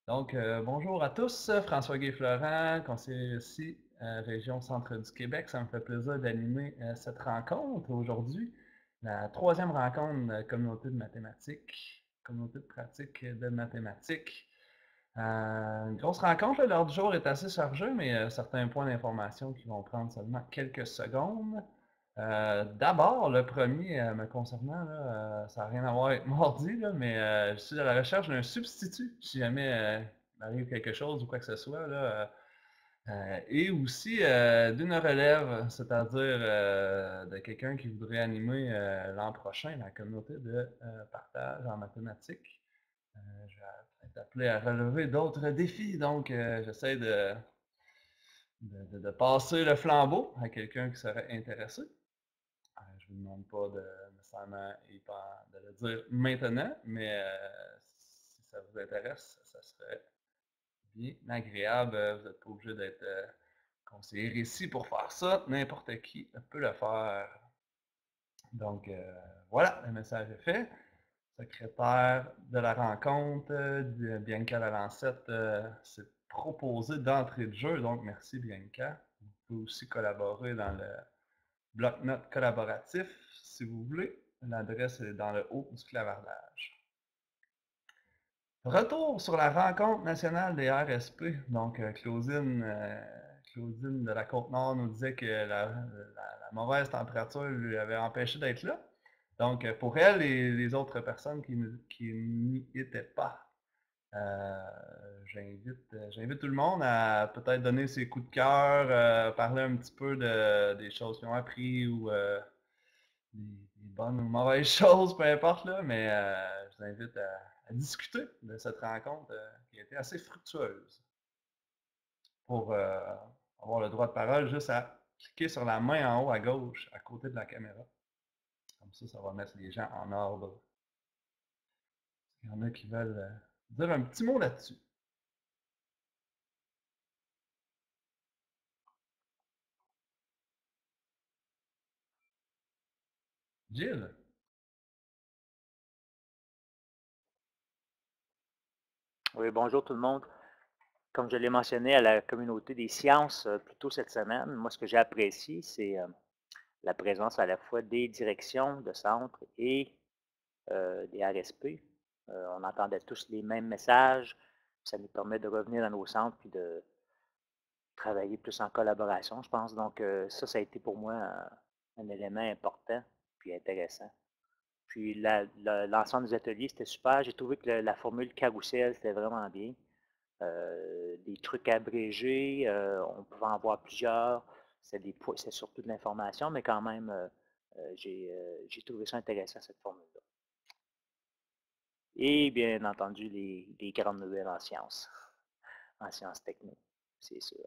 Donc, bonjour à tous, François-Guy Florent, conseiller ici, région centre du Québec. Ça me fait plaisir d'animer cette rencontre aujourd'hui, la troisième rencontre de communauté de mathématiques, communauté de pratique de mathématiques. Une grosse rencontre, l'heure du jour est assez chargée, mais certains points d'information qui vont prendre seulement quelques secondes. D'abord, le premier me concernant, là, ça n'a rien à voir avec mardi, là, mais je suis à la recherche d'un substitut si jamais il m'arrive quelque chose ou quoi que ce soit. Là, et aussi d'une relève, c'est-à-dire de quelqu'un qui voudrait animer l'an prochain la communauté de partage en mathématiques. Je vais être appelé à relever d'autres défis, donc j'essaie de passer le flambeau à quelqu'un qui serait intéressé. Je ne vous demande pas de nécessairement de le dire maintenant, mais si ça vous intéresse, ça serait bien agréable. Vous n'êtes pas obligé d'être conseiller ici pour faire ça. N'importe qui peut le faire. Donc, voilà, le message est fait. Secrétaire de la rencontre, Bianca Lalancette s'est proposée d'entrée de jeu. Donc, merci Bianca. Vous pouvez aussi collaborer dans le bloc-notes collaboratif, si vous voulez. L'adresse est dans le haut du clavardage. Retour sur la rencontre nationale des RSP. Donc, Claudine de la Côte-Nord nous disait que la mauvaise température lui avait empêché d'être là. Donc, pour elle et les autres personnes qui n'y étaient pas, j'invite tout le monde à peut-être donner ses coups de cœur, parler un petit peu des choses qu'ils ont appris ou des bonnes ou mauvaises choses, peu importe, là, mais je vous invite à discuter de cette rencontre qui a été assez fructueuse. Pour avoir le droit de parole, juste à cliquer sur la main en haut à gauche, à côté de la caméra. Comme ça va mettre les gens en ordre. Il y en a qui veulent dire un petit mot là-dessus. Gilles? Oui, bonjour tout le monde. Comme je l'ai mentionné à la communauté des sciences plus tôt cette semaine, moi ce que j'ai apprécié, c'est la présence à la fois des directions de centre et des RSP. On entendait tous les mêmes messages. Ça nous permet de revenir dans nos centres puis de travailler plus en collaboration, je pense. Donc ça a été pour moi un élément important puis intéressant. Puis l'ensemble des ateliers, c'était super. J'ai trouvé que la formule carrousel, c'était vraiment bien. Des trucs abrégés, on pouvait en voir plusieurs. C'est surtout de l'information, mais quand même, j'ai trouvé ça intéressant, cette formule-là. Et bien entendu, les grandes nouvelles en sciences techno, c'est sûr.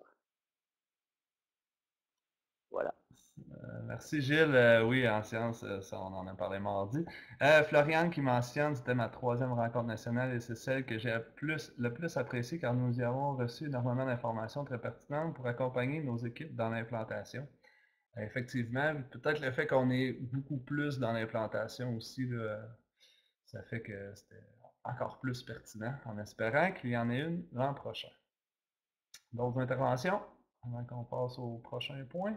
Voilà. Merci Gilles. Oui, en sciences, ça, on en a parlé mardi. Floriane qui mentionne, c'était ma troisième rencontre nationale et c'est celle que j'ai le plus appréciée car nous y avons reçu énormément d'informations très pertinentes pour accompagner nos équipes dans l'implantation. Effectivement, peut-être le fait qu'on est beaucoup plus dans l'implantation aussi, là, ça fait que c'était encore plus pertinent, en espérant qu'il y en ait une l'an prochain. D'autres interventions avant qu'on passe au prochain point?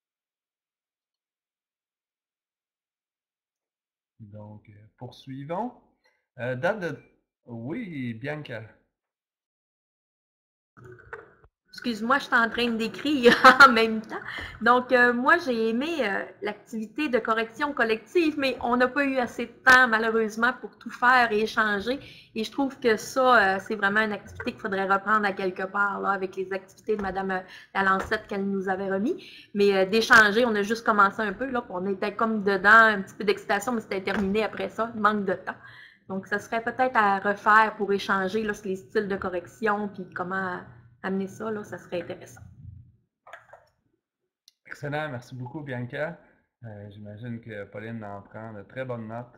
Donc, poursuivons. Date de... Oui, Bianca. Excuse-moi, je suis en train d'écrire en même temps. Donc, moi, j'ai aimé l'activité de correction collective, mais on n'a pas eu assez de temps, malheureusement, pour tout faire et échanger. Et je trouve que ça, c'est vraiment une activité qu'il faudrait reprendre à quelque part, là, avec les activités de Mme Lalancette qu'elle nous avait remis. Mais d'échanger, on a juste commencé un peu, là, on était comme dedans, un petit peu d'excitation, mais c'était terminé après ça, il manque de temps. Donc, ça serait peut-être à refaire pour échanger là, sur les styles de correction, puis comment amener ça, là, ça serait intéressant. Excellent, merci beaucoup, Bianca. J'imagine que Pauline en prend de très bonnes notes.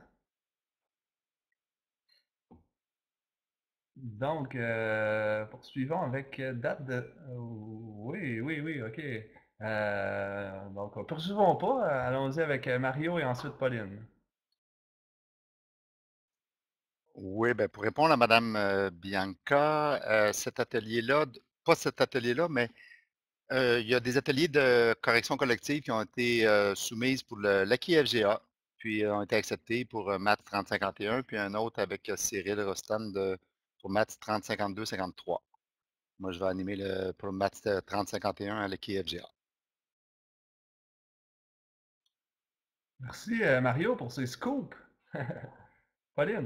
Donc, poursuivons avec date de... oui, ok. Donc, poursuivons pas, allons-y avec Mario et ensuite Pauline. Oui, ben, pour répondre à Madame Bianca, cet atelier-là, pas cet atelier-là, mais il y a des ateliers de correction collective qui ont été soumises pour l'acquis FGA, puis ont été acceptés pour Maths 3051, puis un autre avec Cyril Rostan pour Maths 3052-53. Moi, je vais animer pour Maths 3051 à l'acquis FGA. Merci, Mario, pour ces scoops. Pauline?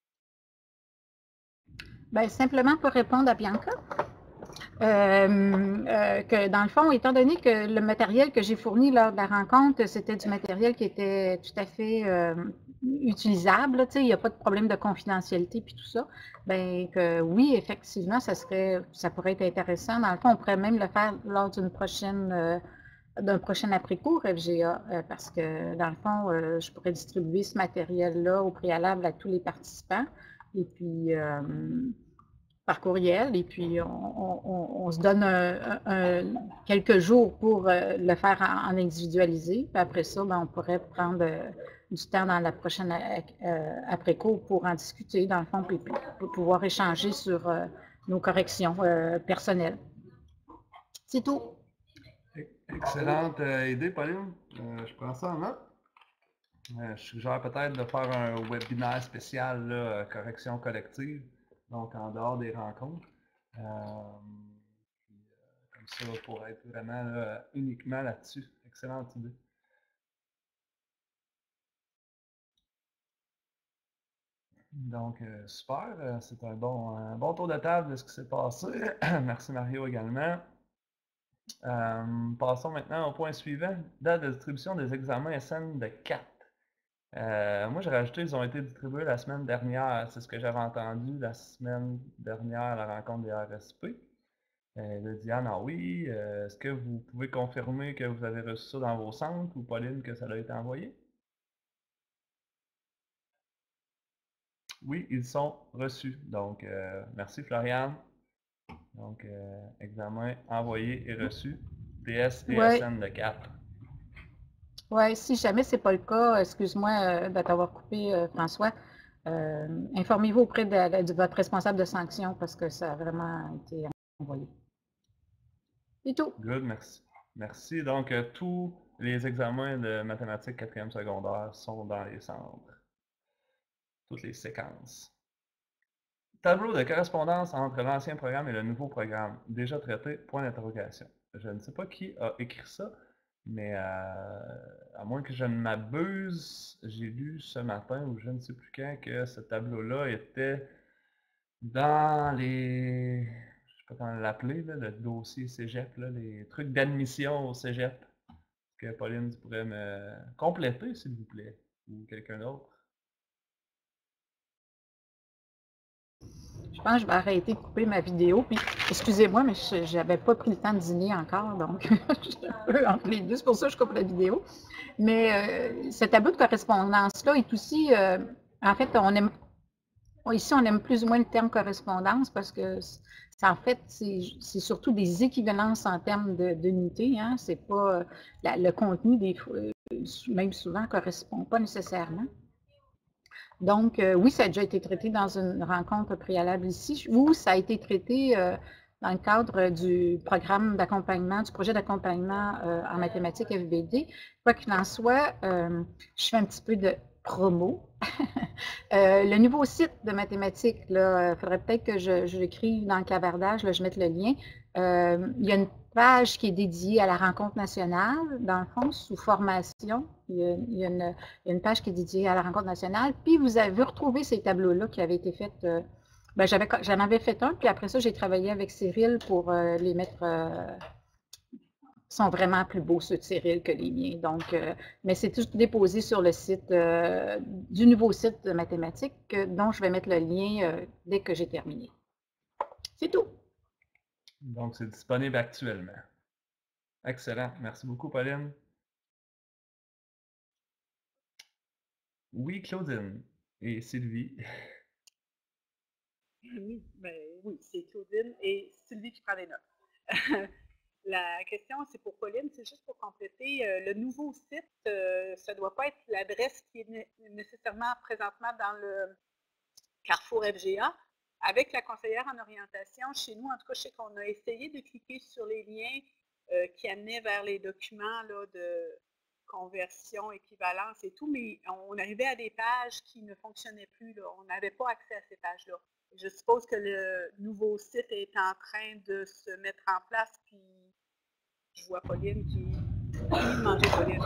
Bien, simplement pour répondre à Bianca, que dans le fond, étant donné que le matériel que j'ai fourni lors de la rencontre, c'était du matériel qui était tout à fait utilisable, là, il n'y a pas de problème de confidentialité puis tout ça, bien que oui, effectivement, ça pourrait être intéressant. Dans le fond, on pourrait même le faire lors d'un prochain après-cours FGA, parce que dans le fond, je pourrais distribuer ce matériel-là au préalable à tous les participants. Et puis, par courriel, et puis on se donne quelques jours pour le faire en individualisé. Puis après ça, ben, on pourrait prendre du temps dans la prochaine après-cours pour en discuter, dans le fond, puis pour pouvoir échanger sur nos corrections personnelles. C'est tout. Excellente idée, Pauline. Je prends ça en note. Je suggère peut-être de faire un webinaire spécial, là, correction collective, donc en dehors des rencontres. Comme ça, pour être vraiment là, uniquement là-dessus. Excellente idée. Donc, super. C'est un bon tour de table de ce qui s'est passé. Merci Mario également. Passons maintenant au point suivant, date de distribution des examens SN de 4. Moi, j'ai rajouté, ils ont été distribués la semaine dernière. C'est ce que j'avais entendu la semaine dernière à la rencontre des RSP. De Diane, ah oui, est-ce que vous pouvez confirmer que vous avez reçu ça dans vos centres ou Pauline que ça a été envoyé? Oui, ils sont reçus. Donc, merci Floriane. Donc, examen envoyé et reçu. DS et SN de 4. Oui, si jamais ce n'est pas le cas, excuse-moi de t'avoir coupé, François, informez-vous auprès de votre responsable de sanction parce que ça a vraiment été envoyé. C'est tout. Good, merci. Merci. Donc, tous les examens de mathématiques 4e secondaire sont dans les centres. Toutes les séquences. Tableau de correspondance entre l'ancien programme et le nouveau programme. Déjà traité, point d'interrogation. Je ne sais pas qui a écrit ça, mais à moins que je ne m'abuse, j'ai lu ce matin ou je ne sais plus quand que ce tableau-là était dans les... Je sais pas comment l'appeler, le dossier cégep, là, les trucs d'admission au cégep. Est-ce que Pauline, tu pourrais me compléter, s'il vous plaît, ou quelqu'un d'autre? Je pense que je vais arrêter de couper ma vidéo. Puis, excusez-moi, mais je n'avais pas pris le temps de dîner encore, donc je suis un peu entre les deux. C'est pour ça que je coupe la vidéo. Mais ce tableau de correspondance-là est aussi, en fait, ici, on aime plus ou moins le terme correspondance parce que, en fait, c'est surtout des équivalences en termes d'unités. Hein? C'est pas le contenu, même souvent, ne correspond pas nécessairement. Donc, oui, ça a déjà été traité dans une rencontre préalable ici, ou ça a été traité dans le cadre du programme d'accompagnement, du projet d'accompagnement en mathématiques FBD. Quoi qu'il en soit, je fais un petit peu de promo. Le nouveau site de mathématiques, il faudrait peut-être que je l'écrive dans le clavardage, là, je mette le lien. Il y a une page qui est dédiée à la rencontre nationale, dans le fond, sous formation. Il y a une page qui est dédiée à la rencontre nationale. Puis vous avez retrouvé ces tableaux-là qui avaient été faits. J'en avais fait un, puis après ça, j'ai travaillé avec Cyril pour les mettre. Ils sont vraiment plus beaux, ceux de Cyril, que les miens. Donc, mais c'est tout déposé sur le site du nouveau site de mathématiques, dont je vais mettre le lien dès que j'ai terminé. C'est tout. Donc, c'est disponible actuellement. Excellent. Merci beaucoup, Pauline. Oui, Claudine et Sylvie. Oui, c'est Claudine et Sylvie qui prend les notes. La question, c'est pour Pauline, c'est juste pour compléter. Le nouveau site, ça ne doit pas être l'adresse qui est nécessairement présentement dans le Carrefour FGA. Avec la conseillère en orientation, chez nous, en tout cas, je sais qu'on a essayé de cliquer sur les liens qui amenaient vers les documents là, de conversion, équivalence et tout, mais on arrivait à des pages qui ne fonctionnaient plus. Là. On n'avait pas accès à ces pages-là. Je suppose que le nouveau site est en train de se mettre en place, puis je vois Pauline qui... Fini de manger, Pauline.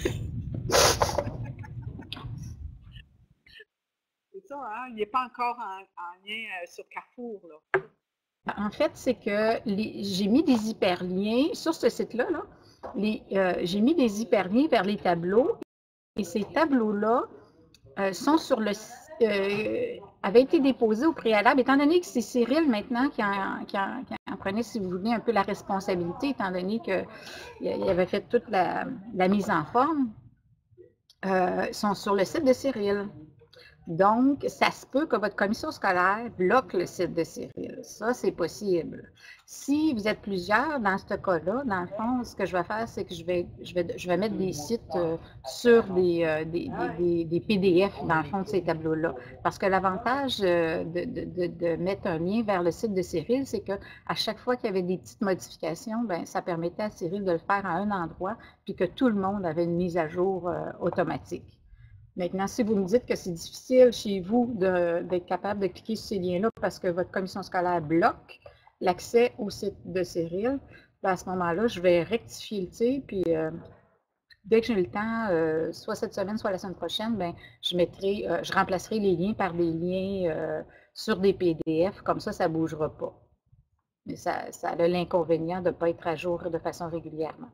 C'est ça, hein? Il n'est pas encore en lien sur Carrefour, là. En fait, c'est que j'ai mis des hyperliens sur ce site-là. J'ai mis des hyperliens vers les tableaux et ces tableaux-là sont sur le avaient été déposés au préalable, étant donné que c'est Cyril maintenant qui en prenait, si vous voulez, un peu la responsabilité, étant donné qu'il avait fait toute la mise en forme, sont sur le site de Cyril. Donc, ça se peut que votre commission scolaire bloque le site de Cyril. Ça, c'est possible. Si vous êtes plusieurs, dans ce cas-là, dans le fond, ce que je vais faire, c'est que je vais mettre des sites sur des PDF, dans le fond, de ces tableaux-là. Parce que l'avantage de mettre un lien vers le site de Cyril, c'est qu'à chaque fois qu'il y avait des petites modifications, bien, ça permettait à Cyril de le faire à un endroit, puis que tout le monde avait une mise à jour automatique. Maintenant, si vous me dites que c'est difficile chez vous d'être capable de cliquer sur ces liens-là parce que votre commission scolaire bloque l'accès au site de Cyril, à ce moment-là, je vais rectifier le tir, puis dès que j'ai le temps, soit cette semaine, soit la semaine prochaine, ben, je remplacerai les liens par des liens sur des PDF, comme ça ne bougera pas. Mais ça a l'inconvénient de ne pas être à jour de façon régulièrement.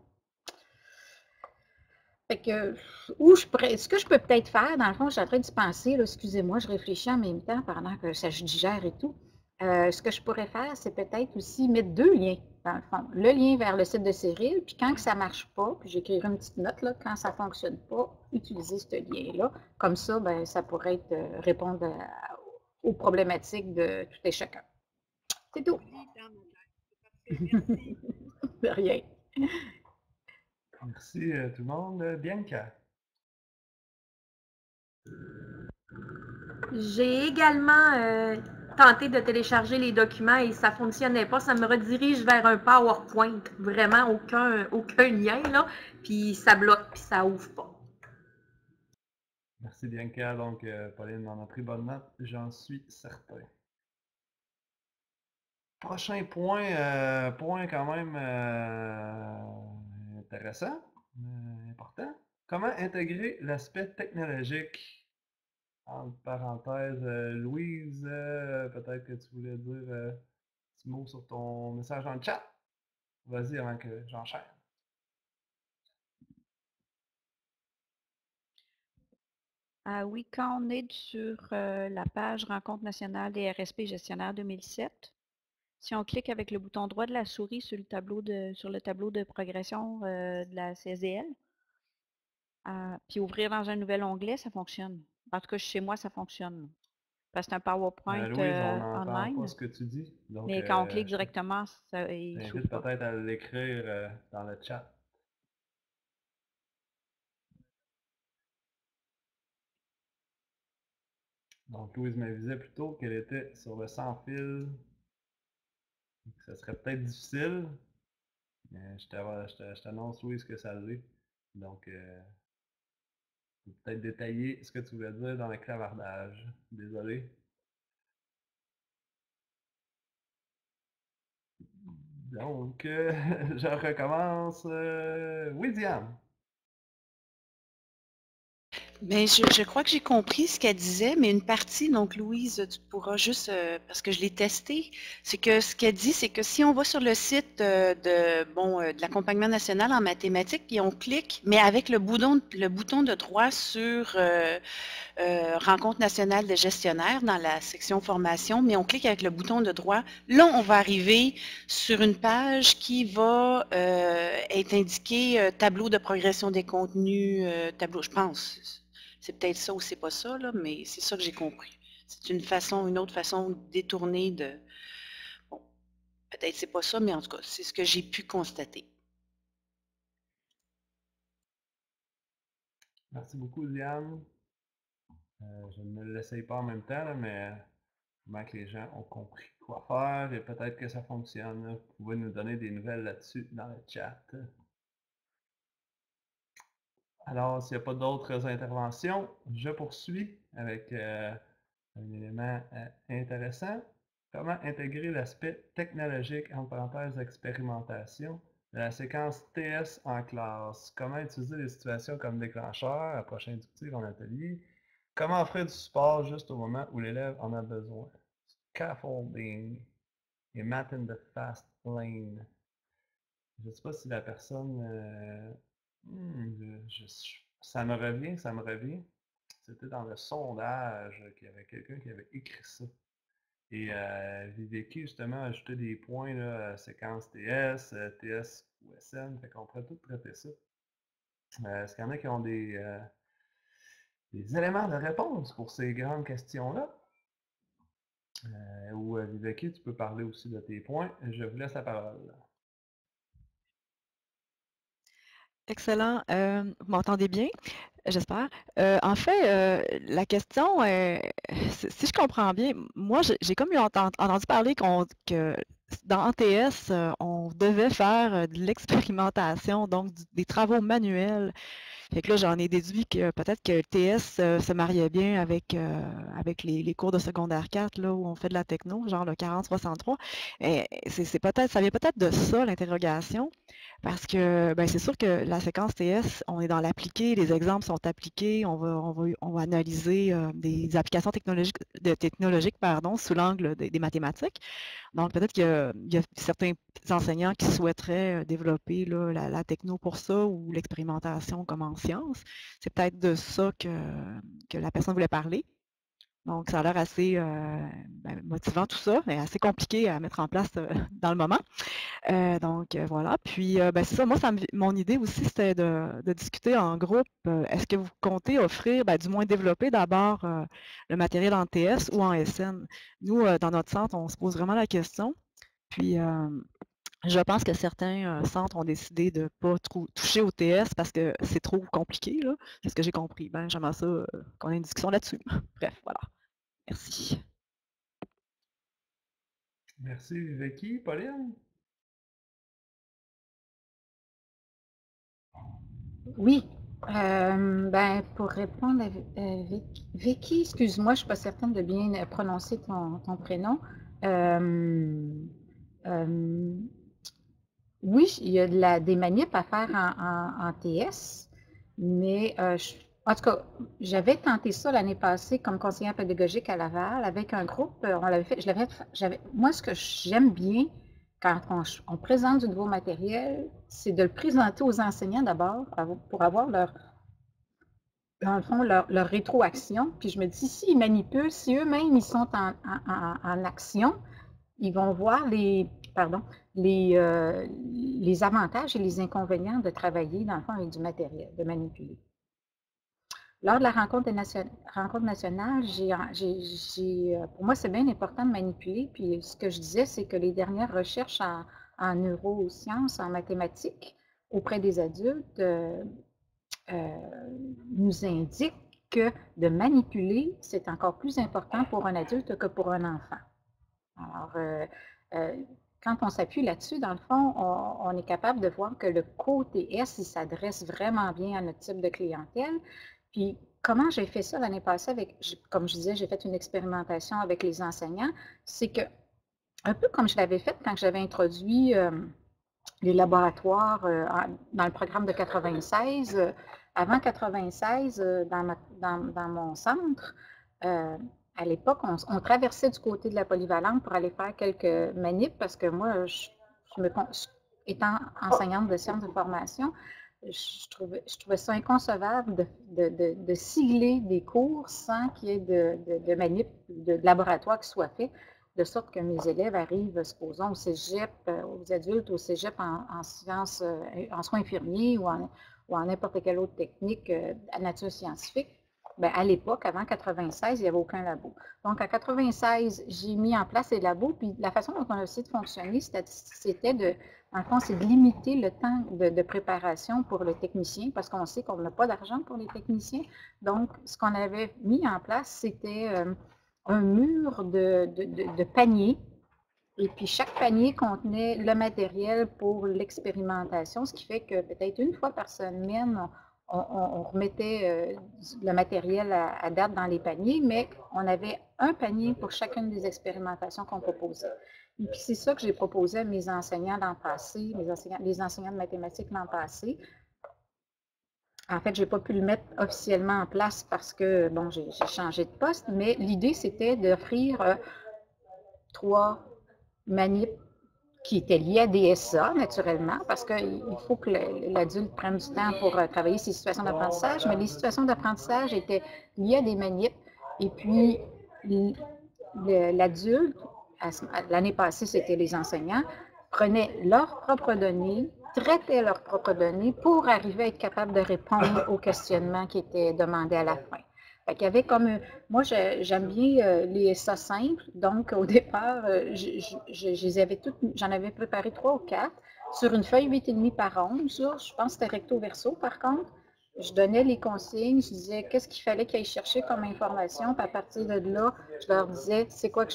Fait que, ce que je peux peut-être faire, dans le fond, je suis en train d'y penser, excusez-moi, je réfléchis en même temps pendant que ça je digère et tout. Ce que je pourrais faire, c'est peut-être aussi mettre deux liens, dans le fond. Le lien vers le site de Cyril, puis quand ça ne marche pas, puis j'écrirai une petite note, là, quand ça ne fonctionne pas, utilisez ce lien-là. Comme ça, ben, ça pourrait être répondre aux problématiques de tout et chacun. C'est tout. Merci. De rien. Merci tout le monde. Bianca. J'ai également tenté de télécharger les documents et ça ne fonctionnait pas. Ça me redirige vers un PowerPoint. Vraiment aucun lien, là. Puis ça bloque, puis ça ouvre pas. Merci Bianca. Donc, Pauline en a pris bonne note, j'en suis certain. Prochain point, point quand même intéressant, important. Comment intégrer l'aspect technologique? Entre parenthèses, Louise, peut-être que tu voulais dire un petit mot sur ton message dans le chat. Vas-y avant que j'enchaîne. Oui, quand on est sur la page Rencontre nationale des RSP gestionnaires 2007, si on clique avec le bouton droit de la souris sur le tableau de progression de la CSDL, puis ouvrir dans un nouvel onglet, ça fonctionne. En tout cas, chez moi, ça fonctionne. Parce que c'est un PowerPoint Louise, on n'entend online. pas ce que tu dis. Donc, Mais quand on clique directement, il t'invite s'ouvre pas. peut-être à l'écrire dans le chat. Donc, Louise m'avisait plutôt qu'elle était sur le sans fil. Ça serait peut-être difficile. Mais je t'annonce, Louise, que ça l'est. Donc, peut-être détailler ce que tu voulais dire dans le clavardage. Désolé. Donc, je recommence. Oui, Diane. Mais je crois que j'ai compris ce qu'elle disait, mais une partie, donc Louise, tu pourras juste, parce que je l'ai testé, c'est que ce qu'elle dit, c'est que si on va sur le site de l'accompagnement national en mathématiques et on clique, mais avec le bouton de droit sur Rencontre nationale des gestionnaires dans la section formation, mais on clique avec le bouton de droit, là on va arriver sur une page qui va être indiquée tableau de progression des contenus, tableau, je pense. C'est peut-être ça ou c'est pas ça, là, mais c'est ça que j'ai compris. C'est une autre façon détournée de... Bon, peut-être c'est pas ça, mais en tout cas, c'est ce que j'ai pu constater. Merci beaucoup, Diane. Je ne l'essaye pas en même temps, là, mais comment que les gens ont compris quoi faire et peut-être que ça fonctionne. Vous pouvez nous donner des nouvelles là-dessus dans le chat. Alors, s'il n'y a pas d'autres interventions, je poursuis avec un élément intéressant. Comment intégrer l'aspect technologique, entre parenthèses, expérimentation, de la séquence TS en classe? Comment utiliser les situations comme déclencheur, approche inductive en atelier? Comment offrir du support juste au moment où l'élève en a besoin? Scaffolding et math in the fast lane. Je ne sais pas si la personne... ça me revient. C'était dans le sondage qu'il y avait quelqu'un qui avait écrit ça. Et Viveki, justement, a ajouté des points, là, séquence TS, TS ou SN, fait qu'on pourrait tout traiter ça. Est-ce qu'il y en a qui ont des éléments de réponse pour ces grandes questions-là? Ou Viveki, tu peux parler aussi de tes points. Je vous laisse la parole. Excellent. Vous m'entendez bien? J'espère. En fait, la question, si je comprends bien, moi, j'ai comme entendu parler que dans ATS, on devait faire de l'expérimentation, donc des travaux manuels. Fait que là, j'en ai déduit que peut-être que le TS se mariait bien avec les cours de secondaire 4, là, où on fait de la techno, genre le 40-63. C'est peut-être, ça vient peut-être de ça, l'interrogation. Parce que ben, c'est sûr que la séquence TS, on est dans l'appliqué, les exemples sont appliqués, on va analyser des applications technologiques sous l'angle des mathématiques. Donc peut-être qu'il y a certains enseignants qui souhaiteraient développer là, la techno pour ça ou l'expérimentation comme en sciences. C'est peut-être de ça que la personne voulait parler. Donc, ça a l'air assez motivant tout ça, mais assez compliqué à mettre en place dans le moment. Voilà. Puis, c'est ça, moi, mon idée aussi, c'était de discuter en groupe. Est-ce que vous comptez offrir, du moins développer d'abord le matériel en TS ou en SN? Nous, dans notre centre, on se pose vraiment la question. Puis, je pense que certains centres ont décidé de ne pas toucher au TS parce que c'est trop compliqué, là. C'est ce que j'ai compris. J'aimerais ça qu'on ait une discussion là-dessus. Bref, voilà. Merci. Merci, Viveki. Pauline? Oui. Pour répondre à Vicky, excuse-moi, je ne suis pas certaine de bien prononcer ton prénom. Oui, il y a des manips à faire en TS, mais en tout cas, j'avais tenté ça l'année passée comme conseillère pédagogique à Laval avec un groupe. On l'avait fait. Moi, ce que j'aime bien quand on présente du nouveau matériel, c'est de le présenter aux enseignants d'abord pour avoir dans le fond, leur rétroaction. Puis je me dis, s'ils manipulent, si eux-mêmes ils sont en action, ils vont voir les avantages et les inconvénients de travailler, dans le fond, avec du matériel, de manipuler. Lors de la rencontre nationale, pour moi, c'est bien important de manipuler. Puis ce que je disais, c'est que les dernières recherches en neurosciences, en mathématiques, auprès des adultes, nous indiquent que de manipuler, c'est encore plus important pour un adulte que pour un enfant. Alors, quand on s'appuie là-dessus, dans le fond, on est capable de voir que le co-TS, il s'adresse vraiment bien à notre type de clientèle. Puis, comment j'ai fait ça l'année passée comme je disais, j'ai fait une expérimentation avec les enseignants, c'est que, un peu comme je l'avais fait quand j'avais introduit les laboratoires dans le programme de 96, avant 96, dans mon centre, à l'époque, on traversait du côté de la polyvalente pour aller faire quelques manips parce que moi, étant enseignante de sciences de formation, je trouvais ça inconcevable de sigler des cours sans qu'il y ait de manips, de laboratoire qui soit fait, de sorte que mes élèves arrivent, supposons, au cégep, aux adultes, au cégep en sciences, en soins infirmiers ou en n'importe quelle autre technique à nature scientifique. À l'époque, avant 96, il n'y avait aucun labo. Donc, en 96, j'ai mis en place les labos, puis la façon dont on a essayé de fonctionner, c'était en fond, c'est de limiter le temps de préparation pour le technicien, parce qu'on sait qu'on n'a pas d'argent pour les techniciens. Donc, ce qu'on avait mis en place, c'était un mur de paniers. Et puis, chaque panier contenait le matériel pour l'expérimentation, ce qui fait que peut-être une fois par semaine, on remettait le matériel à date dans les paniers, mais on avait un panier pour chacune des expérimentations qu'on proposait. Et puis, c'est ça que j'ai proposé à mes enseignants l'an passé, les enseignants de mathématiques l'an passé. En fait, je n'ai pas pu le mettre officiellement en place parce que, bon, j'ai changé de poste, mais l'idée, c'était d'offrir 3 manips qui étaient liés à DSA, naturellement, parce qu'il faut que l'adulte prenne du temps pour travailler ses situations d'apprentissage, mais les situations d'apprentissage étaient liées à des manips. Et puis, l'adulte, l'année passée, c'était les enseignants, prenaient leurs propres données, traitaient leurs propres données pour arriver à être capable de répondre aux questionnements qui étaient demandés à la fin. Fait qu'il y avait comme, moi j'aime bien les SA simples, donc au départ, j'en avais préparé 3 ou 4 sur une feuille 8,5 par 11, là, je pense que c'était recto verso par contre. Je donnais les consignes, je disais qu'est-ce qu'il fallait qu'ils aillent chercher comme information, puis à partir de là, je leur disais c'est quoi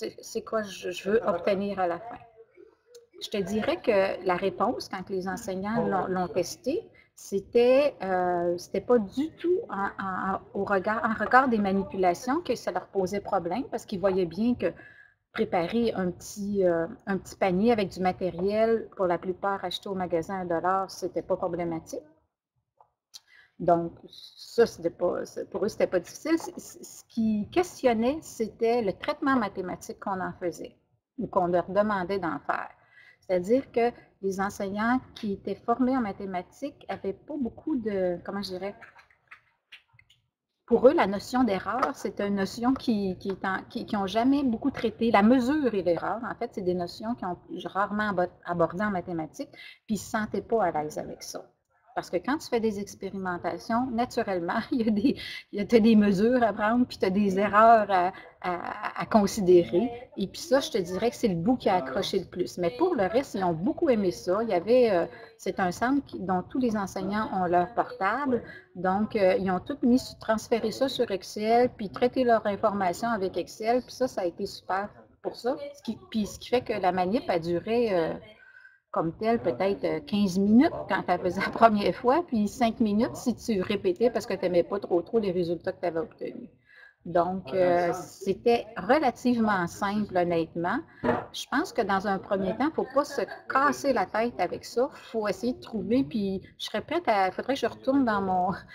je veux obtenir à la fin. Je te dirais que la réponse, quand les enseignants l'ont testé, c'était pas du tout en regard des manipulations que ça leur posait problème, parce qu'ils voyaient bien que préparer un petit panier avec du matériel, pour la plupart acheté au magasin à $1, c'était pas problématique. Donc, ça, pour eux, c'était pas difficile. Ce qui questionnait, c'était le traitement mathématique qu'on en faisait, ou qu'on leur demandait d'en faire. C'est-à-dire que les enseignants qui étaient formés en mathématiques n'avaient pas beaucoup de, comment je dirais, pour eux, la notion d'erreur, c'est une notion qui n'ont jamais beaucoup traité. La mesure et l'erreur, en fait, c'est des notions qui ont rarement abordées en mathématiques, puis ils ne se sentaient pas à l'aise avec ça. Parce que quand tu fais des expérimentations, naturellement, il y a des mesures à prendre, puis tu as des erreurs à considérer. Et puis ça, je te dirais que c'est le bout qui a accroché le plus. Mais pour le reste, ils ont beaucoup aimé ça. C'est un centre dont tous les enseignants ont leur portable. Donc, ils ont tout transféré ça sur Excel, puis traité leur information avec Excel. Puis ça a été super pour ça. Ce qui fait que la manip a duré comme telle, peut-être 15 minutes quand tu la faisais la première fois, puis 5 minutes si tu répétais parce que tu n'aimais pas trop les résultats que tu avais obtenus. Donc, c'était relativement simple, honnêtement. Je pense que dans un premier temps, il ne faut pas se casser la tête avec ça. Il faut essayer de trouver, puis je serais prête il faudrait que je retourne dans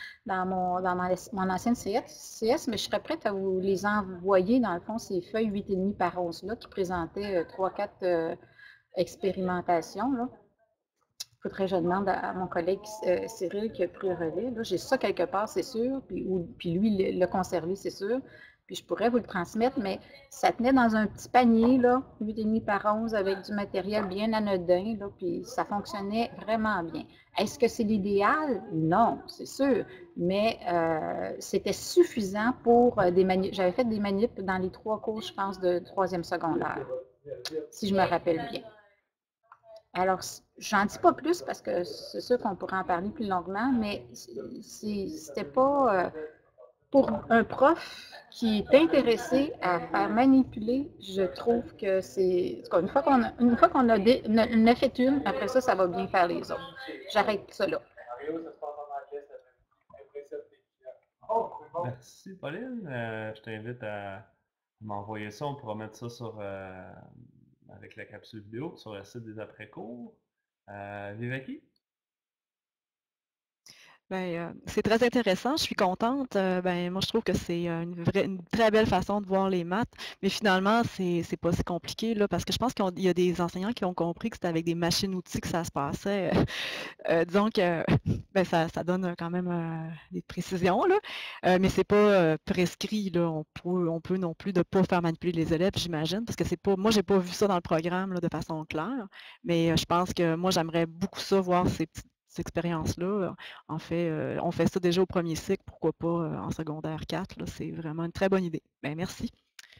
mon ancienne CS, mais je serais prête à vous les envoyer, dans le fond, ces feuilles 8,5 par 11 là, qui présentaient 3-4 expérimentation. Il faudrait que je demande à mon collègue Cyril qui a pris le relais. J'ai ça quelque part, c'est sûr, puis lui l'a conservé, c'est sûr. Puis je pourrais vous le transmettre, mais ça tenait dans un petit panier, 8,5 par 11, avec du matériel bien anodin, puis ça fonctionnait vraiment bien. Est-ce que c'est l'idéal? Non, c'est sûr, mais c'était suffisant pour des manips. J'avais fait des manips dans les 3 cours, je pense, de 3e secondaire, si je me rappelle bien. Alors, j'en dis pas plus parce que c'est sûr qu'on pourrait en parler plus longuement, mais c'était pas pour un prof qui est intéressé à faire manipuler, je trouve que c'est... Une fois qu'on a fait une, après ça, ça va bien faire les autres. J'arrête ça là. Merci, Pauline. Je t'invite à m'envoyer ça. On pourra mettre ça avec la capsule vidéo sur le site des après-cours. Vivaki? C'est très intéressant, je suis contente. Moi, je trouve que c'est une très belle façon de voir les maths, mais finalement, c'est pas si compliqué, là, parce que je pense qu'il y a des enseignants qui ont compris que c'était avec des machines-outils que ça se passait. Disons que ça donne quand même des précisions, là, mais c'est pas prescrit, là. On peut non plus ne pas faire manipuler les élèves, j'imagine, parce que c'est pas. Moi, j'ai pas vu ça dans le programme là, de façon claire, mais je pense que moi, j'aimerais beaucoup ça, voir ces petites expériences-là. En fait, on fait ça déjà au premier cycle, pourquoi pas en secondaire 4, là, c'est vraiment une très bonne idée. Merci.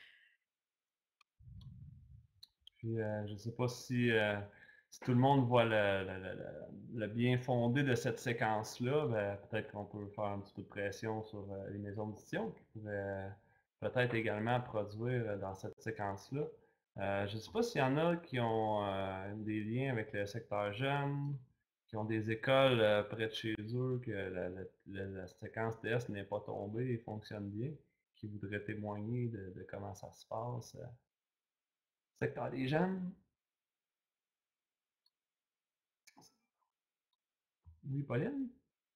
Puis, je ne sais pas si tout le monde voit le bien fondé de cette séquence-là, peut-être qu'on peut faire un petit peu de pression sur les maisons d'édition qui pourraient peut-être également produire dans cette séquence-là. Je ne sais pas s'il y en a qui ont des liens avec le secteur jeune, qui ont des écoles près de chez eux, que la séquence TS n'est pas tombée et fonctionne bien, qui voudraient témoigner de comment ça se passe. Secteur des jeunes. Oui, Pauline?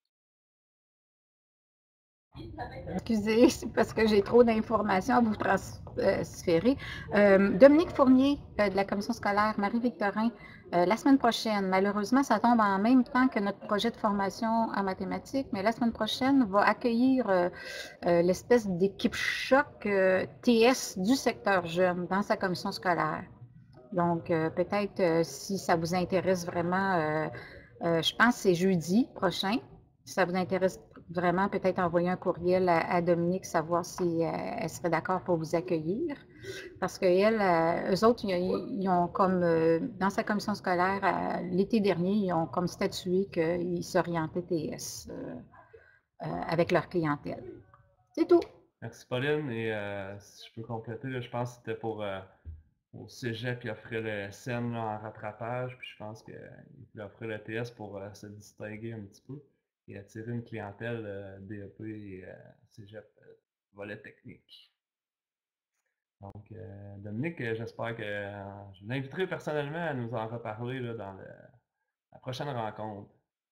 Excusez, c'est parce que j'ai trop d'informations à vous transférer. Dominique Fournier de la commission scolaire, Marie-Victorin, la semaine prochaine, malheureusement, ça tombe en même temps que notre projet de formation en mathématiques, mais la semaine prochaine va accueillir l'espèce d'équipe choc TS du secteur jeune dans sa commission scolaire. Donc, peut-être si ça vous intéresse vraiment, je pense que c'est jeudi prochain. Si ça vous intéresse vraiment, peut-être envoyer un courriel à Dominique, savoir si elle serait d'accord pour vous accueillir. Parce eux autres, ils ont comme, dans sa commission scolaire, l'été dernier, ils ont comme statué qu'ils s'orientaient TS avec leur clientèle. C'est tout. Merci, Pauline. Et si je peux compléter, là, je pense que c'était pour au cégep, il offrait le SN là, en rattrapage, puis je pense qu'il offrait le TS pour se distinguer un petit peu et attirer une clientèle DEP et cégep volet technique. Donc, Dominique, j'espère que je l'inviterai personnellement à nous en reparler là, dans la prochaine rencontre.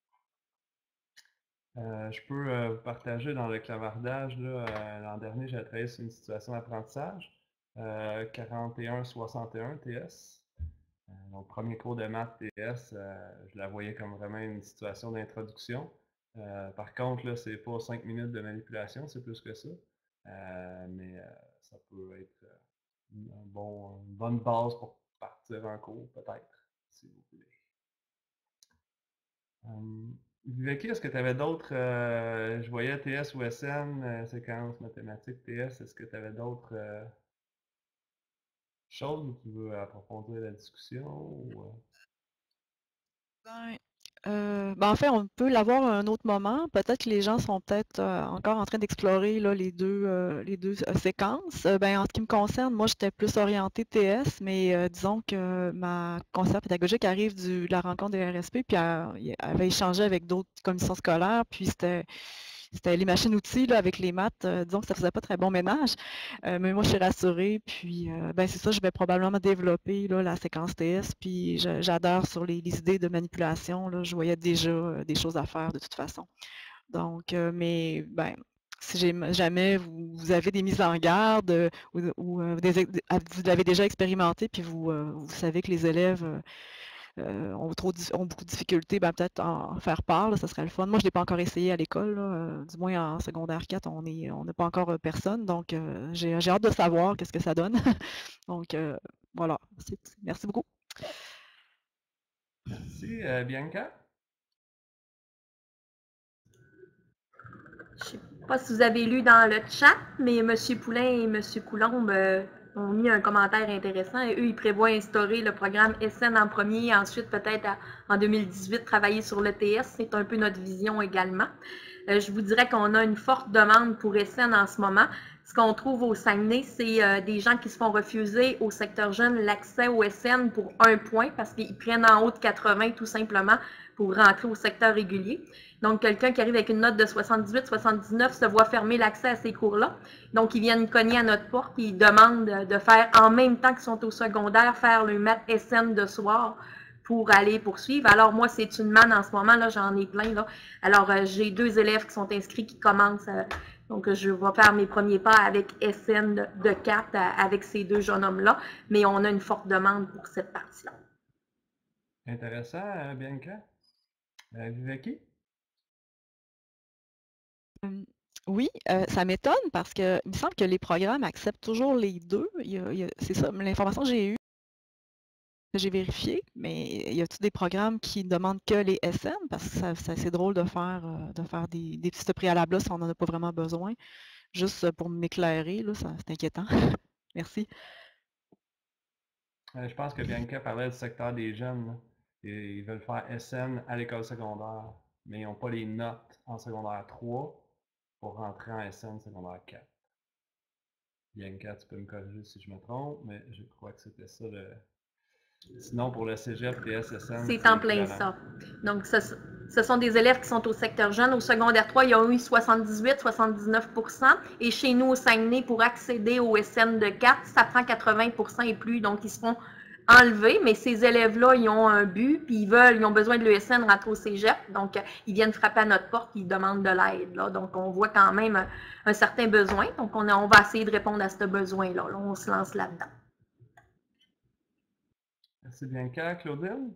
Je peux vous partager dans le clavardage, l'an dernier, j'ai travaillé sur une situation d'apprentissage, 41-61 TS. Donc, premier cours de maths TS, je la voyais comme vraiment une situation d'introduction. Par contre, là, c'est pas 5 minutes de manipulation, c'est plus que ça. Mais ça peut être une bonne base pour partir en cours, peut-être, si vous voulez. Viveki, est-ce que tu avais d'autres, je voyais TS ou SN, séquence mathématiques TS, est-ce que tu avais d'autres choses où tu veux approfondir la discussion? Ou, En fait, on peut l'avoir à un autre moment. Peut-être que les gens sont peut-être encore en train d'explorer là, les deux séquences. En ce qui me concerne, moi, j'étais plus orientée TS, mais disons que ma conseillère pédagogique arrive de la rencontre des RSP, puis elle avait échangé avec d'autres commissions scolaires, puis c'était les machines-outils avec les maths, disons que ça faisait pas très bon ménage. Mais moi, je suis rassurée, puis c'est ça, je vais probablement développer là, la séquence TS, puis j'adore sur les idées de manipulation. Là, je voyais déjà des choses à faire de toute façon. Donc, si jamais vous avez des mises en garde ou vous l'avez déjà expérimenté, puis vous savez que les élèves ont beaucoup de difficultés, peut-être en faire part, là, ça serait le fun. Moi, je ne l'ai pas encore essayé à l'école, du moins en secondaire 4, on n'a pas encore personne, donc j'ai hâte de savoir qu'est-ce que ça donne. Donc, voilà, merci beaucoup. Merci. Bianca? Je ne sais pas si vous avez lu dans le chat, mais M. Poulain et M. Coulombe ont mis un commentaire intéressant. Et eux, ils prévoient instaurer le programme SN en premier, ensuite peut-être en 2018 travailler sur l'ETS. C'est un peu notre vision également. Je vous dirais qu'on a une forte demande pour SN en ce moment. Ce qu'on trouve au Saguenay, c'est des gens qui se font refuser au secteur jeune l'accès au SN pour 1 point parce qu'ils prennent en haut de 80 tout simplement pour rentrer au secteur régulier. Donc, quelqu'un qui arrive avec une note de 78, 79 se voit fermer l'accès à ces cours-là. Donc, ils viennent cogner à notre porte et ils demandent de faire, en même temps qu'ils sont au secondaire, faire le maths SN de soir pour aller poursuivre. Alors, moi, c'est une manne en ce moment, là, j'en ai plein, là. Alors, j'ai 2 élèves qui sont inscrits, qui commencent, donc je vais faire mes premiers pas avec SN de 4 avec ces 2 jeunes hommes-là, mais on a une forte demande pour cette partie-là. Intéressant, Bianca. Viveki? Oui, ça m'étonne parce qu'il me semble que les programmes acceptent toujours les 2. C'est ça, l'information que j'ai eue, que j'ai vérifié, mais il y a-t-il des programmes qui ne demandent que les SN? Parce que c'est drôle de faire des petits préalables là si on n'en a pas vraiment besoin. Juste pour m'éclairer, là, c'est inquiétant. Merci. Je pense que Bianca parlait du secteur des jeunes. Là. Et ils veulent faire SN à l'école secondaire, mais ils n'ont pas les notes en secondaire 3 pour rentrer en SN secondaire 4. Bianca, tu peux me corriger si je me trompe, mais je crois que c'était ça le... Sinon, pour le cégep, TSSN, C'est c'est en plein équivalent. ça. Donc, ce sont des élèves qui sont au secteur jeune. Au secondaire 3, ils ont eu 78-79 et chez nous, au Saguenay, pour accéder au SN de 4, ça prend 80 et plus. Donc, ils se font enlever, mais ces élèves-là, ils ont un but, puis ils ont besoin de l'ESN rentrer au cégep. Donc, ils viennent frapper à notre porte, ils demandent de l'aide. Donc, on voit quand même un certain besoin. Donc, on va essayer de répondre à ce besoin-là. Là, on se lance là-dedans. Merci Bianca. Claudine?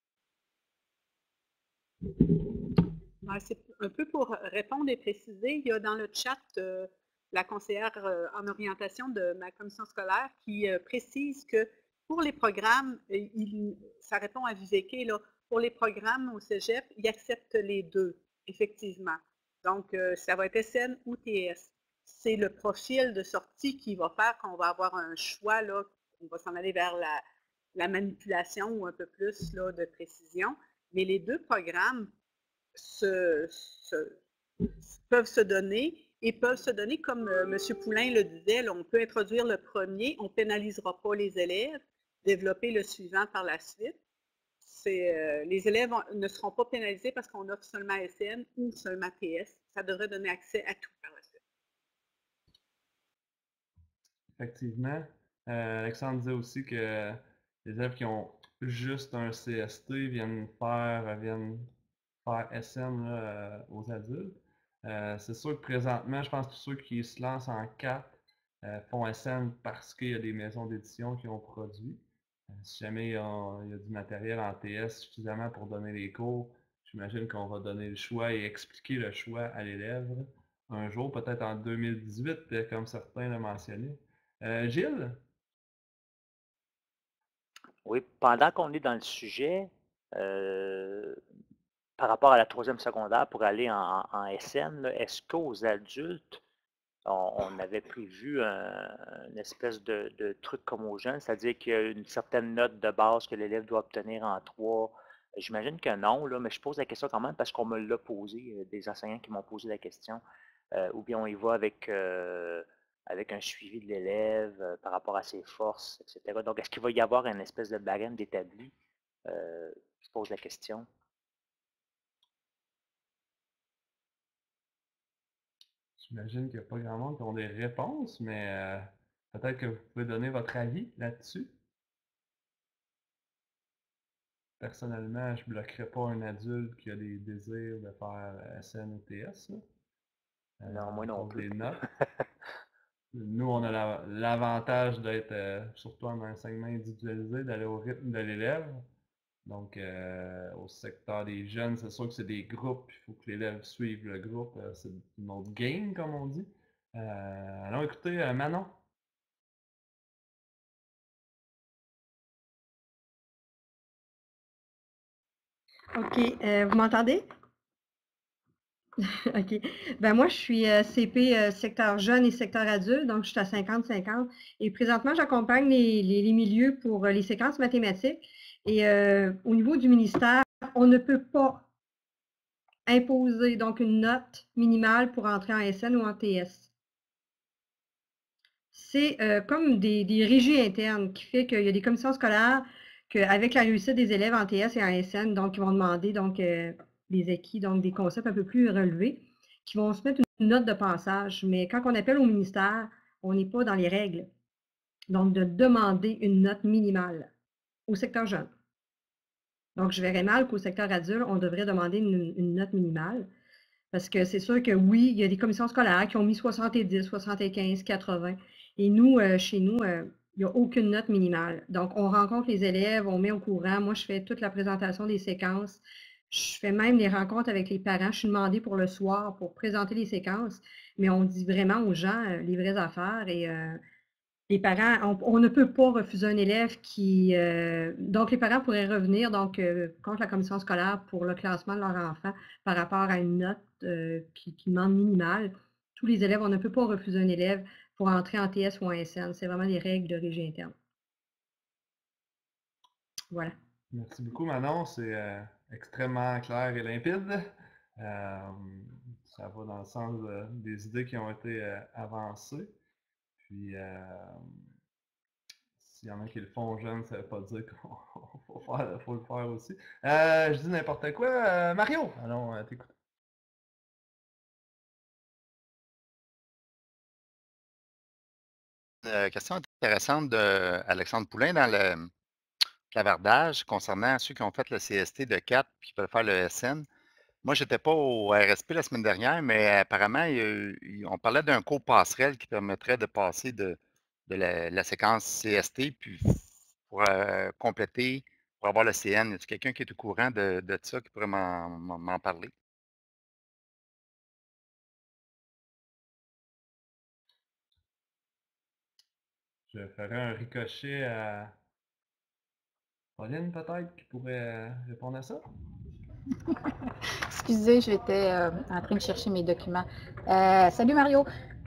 C'est un peu pour répondre et préciser. Il y a dans le chat la conseillère en orientation de ma commission scolaire qui précise que pour les programmes, ça répond à Viveke, là, pour les programmes au cégep, ils acceptent les deux, effectivement. Donc, ça va être SN ou TS. C'est le profil de sortie qui va faire qu'on va avoir un choix, là, on va s'en aller vers la manipulation ou un peu plus là, de précision. Mais les deux programmes peuvent se donner et peuvent se donner comme M. Poulain le disait, là, on peut introduire le premier, on ne pénalisera pas les élèves, développer le suivant par la suite. Les élèves ne seront pas pénalisés parce qu'on offre seulement SN ou seulement TS. Ça devrait donner accès à tout par la suite. Effectivement. Alexandre disait aussi que les élèves qui ont juste un CST viennent faire SN là, aux adultes. C'est sûr que présentement, je pense que ceux qui se lancent en 4 font SN parce qu'il y a des maisons d'édition qui ont produit. Si jamais il y a du matériel en TS suffisamment pour donner les cours, j'imagine qu'on va donner le choix et expliquer le choix à l'élève un jour, peut-être en 2018, comme certains l'ont mentionné. Gilles? Oui, pendant qu'on est dans le sujet, par rapport à la troisième secondaire pour aller en SN, est-ce qu'aux adultes, on avait prévu une espèce de truc comme aux jeunes, c'est-à-dire qu'il y a une certaine note de base que l'élève doit obtenir en 3? J'imagine que non, là, mais je pose la question quand même parce qu'on me l'a posé, des enseignants qui m'ont posé la question. Ou bien on y va avec un suivi de l'élève par rapport à ses forces, etc. Donc, est-ce qu'il va y avoir une espèce de barème d'établi? Je pose la question. J'imagine qu'il n'y a pas grand monde qui ont des réponses, mais peut-être que vous pouvez donner votre avis là-dessus. Personnellement, je ne bloquerais pas un adulte qui a des désirs de faire SN ou TS. Non, moi non plus. Des notes. Nous, on a l'avantage d'être, surtout en enseignement individualisé, d'aller au rythme de l'élève. Donc, au secteur des jeunes, c'est sûr que c'est des groupes, il faut que l'élève suive le groupe. C'est une autre game, comme on dit. Alors, écoutez, Manon. OK. Vous m'entendez? OK. Ben moi, je suis CP secteur jeune et secteur adulte, donc je suis à 50-50. Et présentement, j'accompagne les milieux pour les séquences mathématiques. Et au niveau du ministère, on ne peut pas imposer donc une note minimale pour entrer en SN ou en TS. C'est comme des régies internes qui fait qu'il y a des commissions scolaires qu'avec la réussite des élèves en TS et en SN, donc ils vont demander donc des acquis, donc des concepts un peu plus relevés, qui vont se mettre une note de passage. Mais quand on appelle au ministère, on n'est pas dans les règles. Donc, de demander une note minimale au secteur jeune. Donc, je verrais mal qu'au secteur adulte, on devrait demander une note minimale. Parce que c'est sûr que oui, il y a des commissions scolaires qui ont mis 70, 75, 80. Et nous, chez nous, il n'y a aucune note minimale. Donc, on rencontre les élèves, on met au courant. Moi, je fais toute la présentation des séquences. Je fais même les rencontres avec les parents. Je suis demandée pour le soir pour présenter les séquences. Mais on dit vraiment aux gens les vraies affaires. Et les parents, on ne peut pas refuser un élève qui... donc, les parents pourraient revenir donc, contre la commission scolaire pour le classement de leur enfant par rapport à une note qui demande minimale. Tous les élèves, on ne peut pas refuser un élève pour entrer en TS ou en SN. C'est vraiment des règles de régie interne. Voilà. Merci beaucoup, Manon. C'est extrêmement clair et limpide. Ça va dans le sens des idées qui ont été avancées. Puis, s'il y en a qui le font jeune, ça veut pas dire qu'il faut le faire aussi. Je dis n'importe quoi. Mario, allons t'écouter. Question intéressante d'Alexandre Poulain dans le clavardage concernant ceux qui ont fait le CST de 4 et qui veulent faire le SN. Moi, je n'étais pas au RSP la semaine dernière, mais apparemment, on parlait d'un cours passerelle qui permettrait de passer de la séquence CST puis pour compléter, pour avoir le CN. Y a-t-il quelqu'un qui est au courant de ça qui pourrait m'en parler? Je ferai un ricochet à Pauline, peut-être, qui pourrait répondre à ça. Excusez, j'étais en train de chercher mes documents. Salut Mario.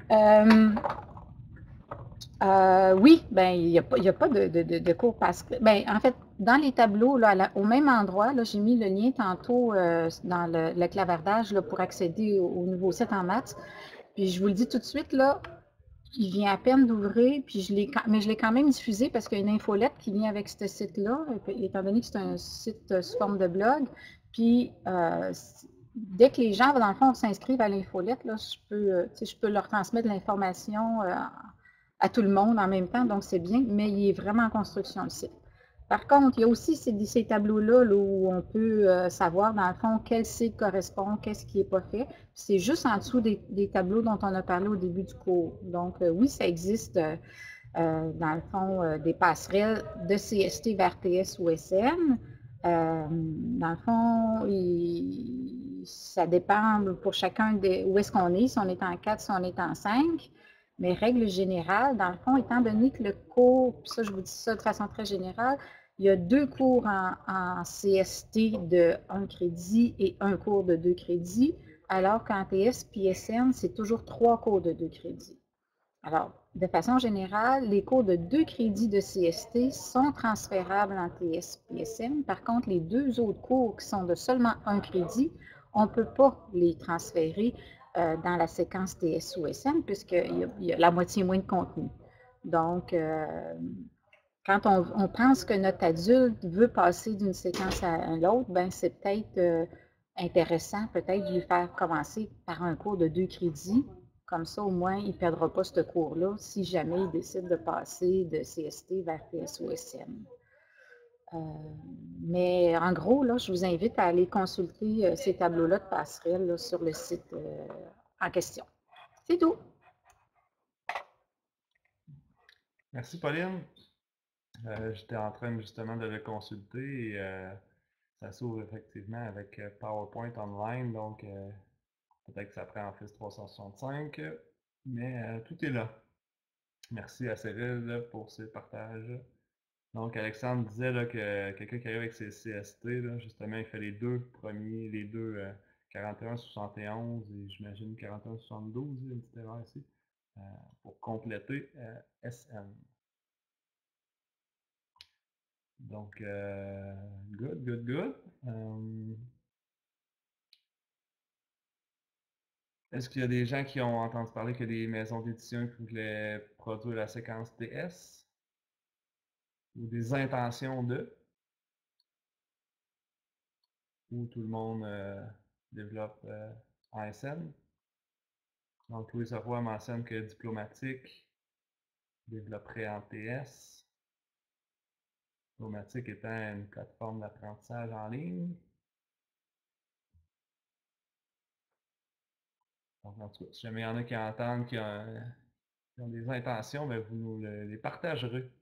Oui, ben il n'y a pas de cours passerelle. Ben, en fait, dans les tableaux, là, au même endroit, là, j'ai mis le lien tantôt dans le clavardage là, pour accéder au nouveau site en maths. Puis je vous le dis tout de suite, là, il vient à peine d'ouvrir, puis mais je l'ai quand même diffusé parce qu'il y a une infolette qui vient avec ce site-là, étant donné que c'est un site sous forme de blog. Puis dès que les gens, dans le fond, s'inscrivent à l'infolette, là, je peux leur transmettre l'information à tout le monde en même temps, donc c'est bien, mais il est vraiment en construction le site. Par contre, il y a aussi ces tableaux-là là, où on peut savoir, dans le fond, quel site correspond, qu'est-ce qui n'est pas fait. C'est juste en dessous des tableaux dont on a parlé au début du cours. Donc, oui, ça existe, dans le fond, des passerelles de CST vers TS ou SN. Dans le fond, ça dépend pour chacun où est-ce qu'on est, si on est en 4, si on est en 5. Mais règle générale, dans le fond, étant donné que le cours, puis ça, je vous dis ça de façon très générale, il y a 2 cours en CST de 1 crédit et 1 cours de 2 crédits, alors qu'en TS puis SN, c'est toujours 3 cours de 2 crédits. Alors, de façon générale, les cours de 2 crédits de CST sont transférables en TS puis SN. Par contre, les 2 autres cours qui sont de seulement 1 crédit, on ne peut pas les transférer dans la séquence TS ou SN puisqu'il y a la moitié moins de contenu. Donc, quand on pense que notre adulte veut passer d'une séquence à l'autre, ben c'est peut-être intéressant peut-être de lui faire commencer par un cours de 2 crédits. Comme ça, au moins, il ne perdra pas ce cours-là si jamais il décide de passer de CST vers TS ou SN. Mais en gros, là, je vous invite à aller consulter ces tableaux-là de passerelle là, sur le site en question. C'est tout. Merci, Pauline. J'étais en train justement de le consulter et ça s'ouvre effectivement avec PowerPoint Online, donc peut-être que ça prend Office 365, mais tout est là. Merci à Cyril pour ses partages. Donc, Alexandre disait là, que quelqu'un qui arrive avec ses CST, là, justement, il fait les deux premiers, les deux 41-71 et j'imagine 41-72, il y a une petite erreur ici, pour compléter SN. Donc, good. Est-ce qu'il y a des gens qui ont entendu parler que les maisons d'édition voulaient produire la séquence TS? Ou des intentions de? Ou tout le monde développe en SN? Donc, Louis Roy mentionne que Diplomatique développerait en TS. Diplomatique étant une plateforme d'apprentissage en ligne. Donc, en tout cas, si jamais il y en a qui entendent, qui ont des intentions, bien, vous nous les partagerez.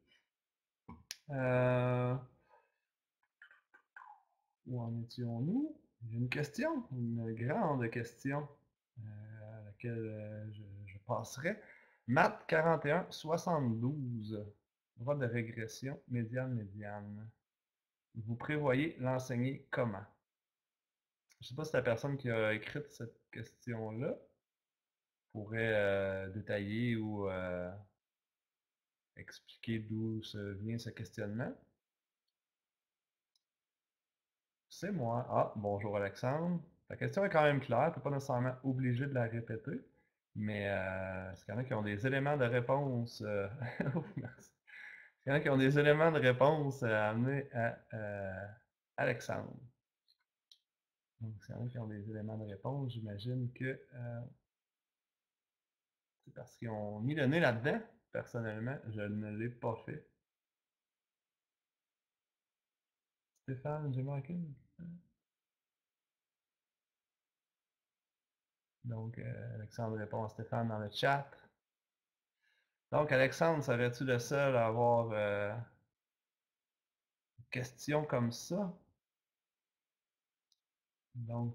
Où en étions-nous? J'ai une question, une grande question à laquelle je passerai. Math 41, 72. Droit de régression, médiane. Vous prévoyez l'enseigner comment? Je ne sais pas si la personne qui a écrit cette question-là pourrait détailler ou expliquer d'où vient ce questionnement. C'est moi. Ah, bonjour Alexandre. La question est quand même claire, tu n'es pas nécessairement obligé de la répéter. Mais est-ce qu'il y en a qui ont des éléments de réponse? Oh, merci. Est-ce qu'il y en a qui ont des éléments de réponse à amener à Alexandre? Donc, s'il y en a qui ont des éléments de réponse, j'imagine que c'est parce qu'ils ont mis le nez là-dedans. Personnellement, je ne l'ai pas fait. Stéphane, j'ai manqué. Donc, Alexandre répond à Stéphane dans le chat. Donc, Alexandre, serais-tu le seul à avoir une question comme ça? Donc,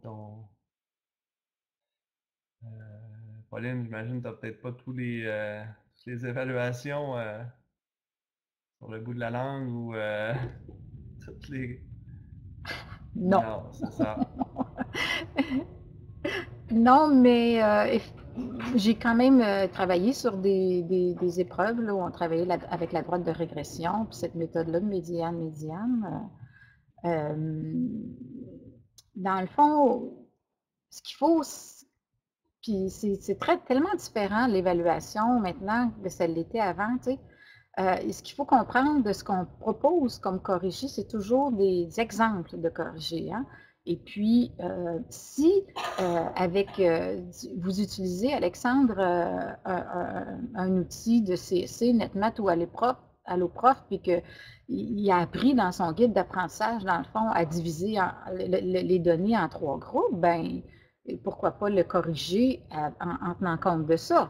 Pauline, j'imagine que tu n'as peut-être pas toutes les évaluations sur le bout de la langue ou toutes les... Non. Non, c'est ça. Non, mais j'ai quand même travaillé sur des épreuves là, où on travaillait avec la droite de régression, puis cette méthode-là de médiane. Dans le fond, ce qu'il faut, puis c'est tellement différent l'évaluation maintenant que ça l'était avant, tu sais. Ce qu'il faut comprendre de ce qu'on propose comme corrigé, c'est toujours des exemples de corrigés. Hein? Et puis, si vous utilisez, Alexandre, un outil de CSC, NetMath ou Alloprof, puis qu'il a appris dans son guide d'apprentissage, dans le fond, à diviser les données en 3 groupes, ben pourquoi pas le corriger en tenant compte de ça?